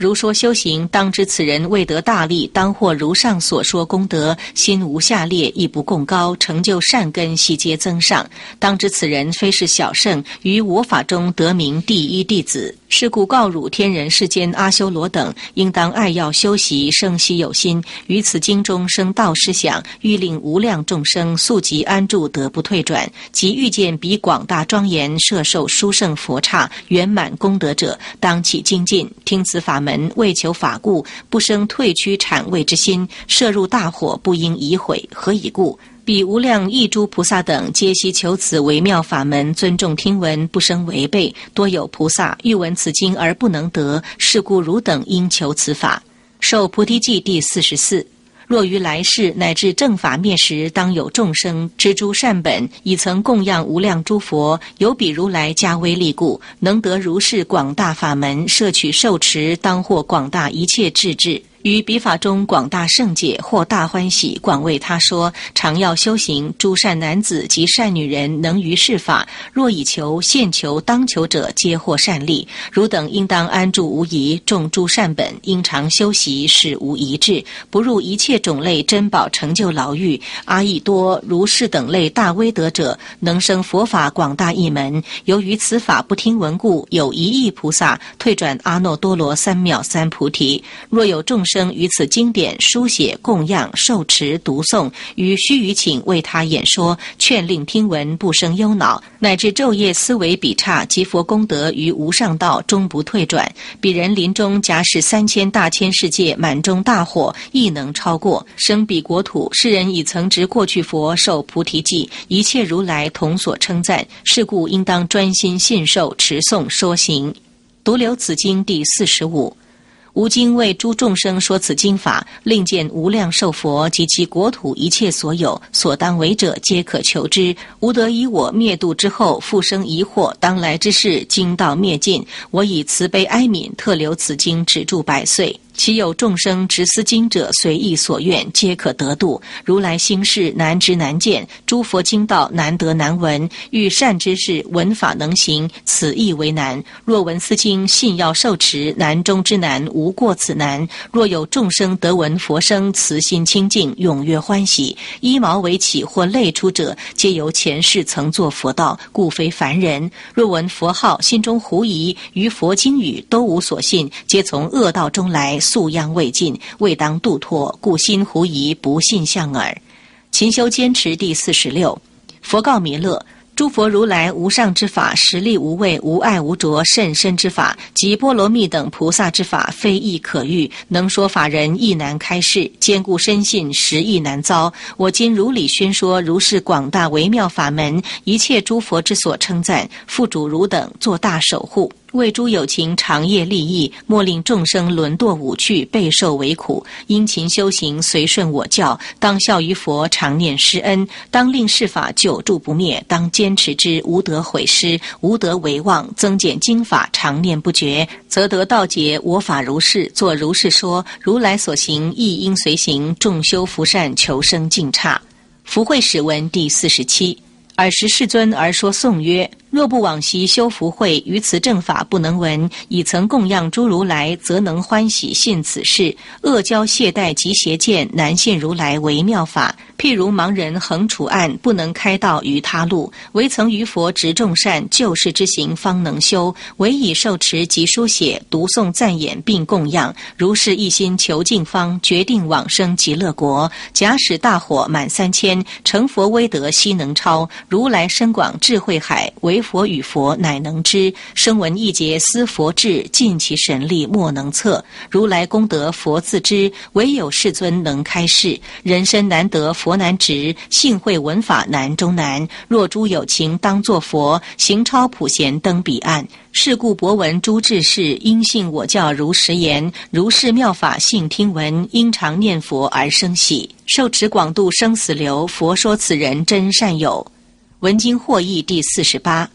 Speaker 1: 如说修行，当知此人未得大利，当获如上所说功德，心无下劣，亦不共高，成就善根，悉皆增上。当知此人非是小圣，于我法中得名第一弟子。是故告汝天人世间阿修罗等，应当爱要修习，生希有心，于此经中生道思想，欲令无量众生速即安住，得不退转。即遇见彼广大庄严，摄受殊胜佛刹，圆满功德者，当起精进，听此法门，为求法故，不生退屈谄畏之心，摄入大火，不应疑毁。何以故？彼无量异诸菩萨等，皆悉求此微妙法门，尊重听闻，不生违背。多有菩萨欲闻此经而不能得，是故汝等应求此法。受菩提记第44。若于来世乃至正法灭时，当有众生知诸善本，已曾供养无量诸佛，有彼如来加威力故，能得如是广大法门，摄取受持，当获广大一切智智。于彼法中广大圣解，或大欢喜，广为他说，常要修行，诸善男子及善女人能于是法，若以求、现求、当求者，皆获善利。汝等应当安住无疑，种诸善本，应常修习，使无疑滞，不入一切种类珍宝成就牢狱。阿逸多如是等类大威德者，能生佛法广大一门。由于此法不听闻故，有1亿菩萨退转阿耨多罗三藐三菩提。若有众生于此经典书写供养受持读诵，于须臾请为他演说，劝令听闻，不生忧恼，乃至昼夜思维彼刹及佛功德于无上道终不退转。彼人临终假使3000大千世界满中大火，亦能超过。生彼国土，世人已曾值过去佛受菩提记，一切如来同所称赞。是故应当专心信受持诵说行。独留此经第45。吾今为诸众生说此经法，令见无量寿佛及其国土一切所有，所当为者皆可求之。吾得以我灭度之后，复生疑惑，当来之事经道灭尽，我以慈悲哀悯，特留此经止住100岁。其有众生执思经者，随意所愿，皆可得度。如来心事难知难见，诸佛经道难得难闻。欲善知识闻法能行，此亦为难。若闻斯经，信要受持，难中之难，无过此难。若有众生得闻佛声，慈心清净，踊跃欢喜，衣毛为起或泪出者，皆由前世曾作佛道，故非凡人。若闻佛号，心中狐疑，于佛经语都无所信，皆从恶道中来，素殃未尽，未当度脱，故心狐疑，不信相耳。勤修坚持第46。佛告弥勒：诸佛如来无上之法，实力无畏，无碍无着，甚深之法，及波罗蜜等菩萨之法，非易可遇，能说法人亦难开示，坚固深信，实亦难遭。我今如理宣说如是广大微妙法门，一切诸佛之所称赞，付主汝等做大守护。为诸有情长夜利益，莫令众生沦堕五趣，备受为苦。殷勤修行，随顺我教，当效于佛，常念施恩，当令是法久住不灭，当坚持之，无得毁失，无得为忘。增减经法，常念不绝，则得道解。我法如是，作如是说。如来所行，亦应随行。众修福善，求生净刹。福慧始文第47。尔时世尊而说颂曰：若不往昔修福慧，于此正法不能闻，已曾供养诸如来，则能欢喜信此事。恶交懈怠及邪见，难信如来微妙法。譬如盲人横处暗，不能开道于他路，唯曾于佛执众善，救世之行方能修。唯以受持及书写读诵赞演并供养，如是一心求净方，决定往生极乐国。假使大火满3000，成佛威德悉能超。如来深广智慧海，唯佛与佛乃能知。声闻一劫思佛智，尽其神力莫能测。如来功德佛自知，唯有世尊能开示。人身难得佛难值，信会闻法难中难。若诸有情当作佛，行超普贤登彼岸。是故博闻诸智士，应信我教如实言。如是妙法信听闻，应常念佛而生喜。受持广度生死流，佛说此人真善友。文经获益第48。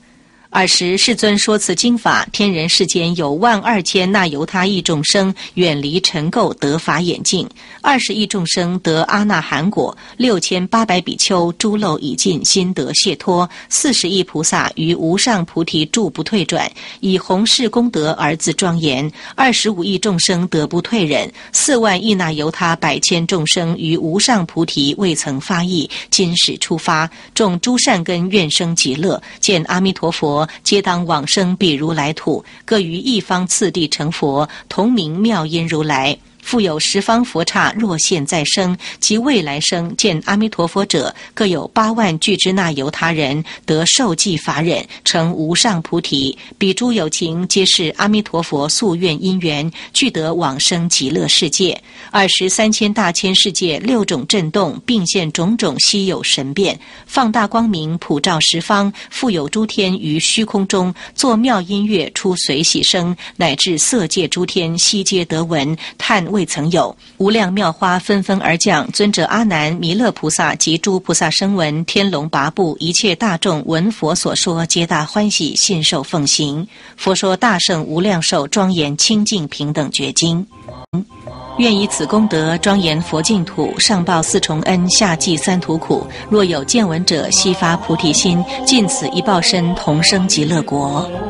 Speaker 1: 尔时世尊说此经法，天人世间有12000那由他亿众生远离尘垢得法眼净，20亿众生得阿那含果，6800比丘诸漏已尽，心得解脱，40亿菩萨于无上菩提住不退转，以弘誓功德而自庄严，25亿众生得不退忍，4万亿那由他100千众生于无上菩提未曾发意，今始出发，种诸善根愿生极乐，见阿弥陀佛皆当往生彼如来土，各于一方次第成佛，同名妙音如来。复有10方佛刹若现在生及未来生见阿弥陀佛者，各有8万俱胝那由他人得受记法忍，成无上菩提。彼诸有情皆是阿弥陀佛夙愿因缘，俱得往生极乐世界。23千大千世界6种震动，并现种种稀有神变，放大光明普照十方，复有诸天于虚空中作妙音乐，出随喜声，乃至色界诸天悉皆得闻，叹未曾有。无量妙花纷纷而降，尊者阿难、弥勒菩萨及诸菩萨声闻、天龙八部一切大众闻佛所说，皆大欢喜，信受奉行。佛说大圣无量寿庄严清净平等觉经。愿以此功德庄严佛净土，上报4重恩，下济3途苦。若有见闻者，悉发菩提心，尽此一报身，同生极乐国。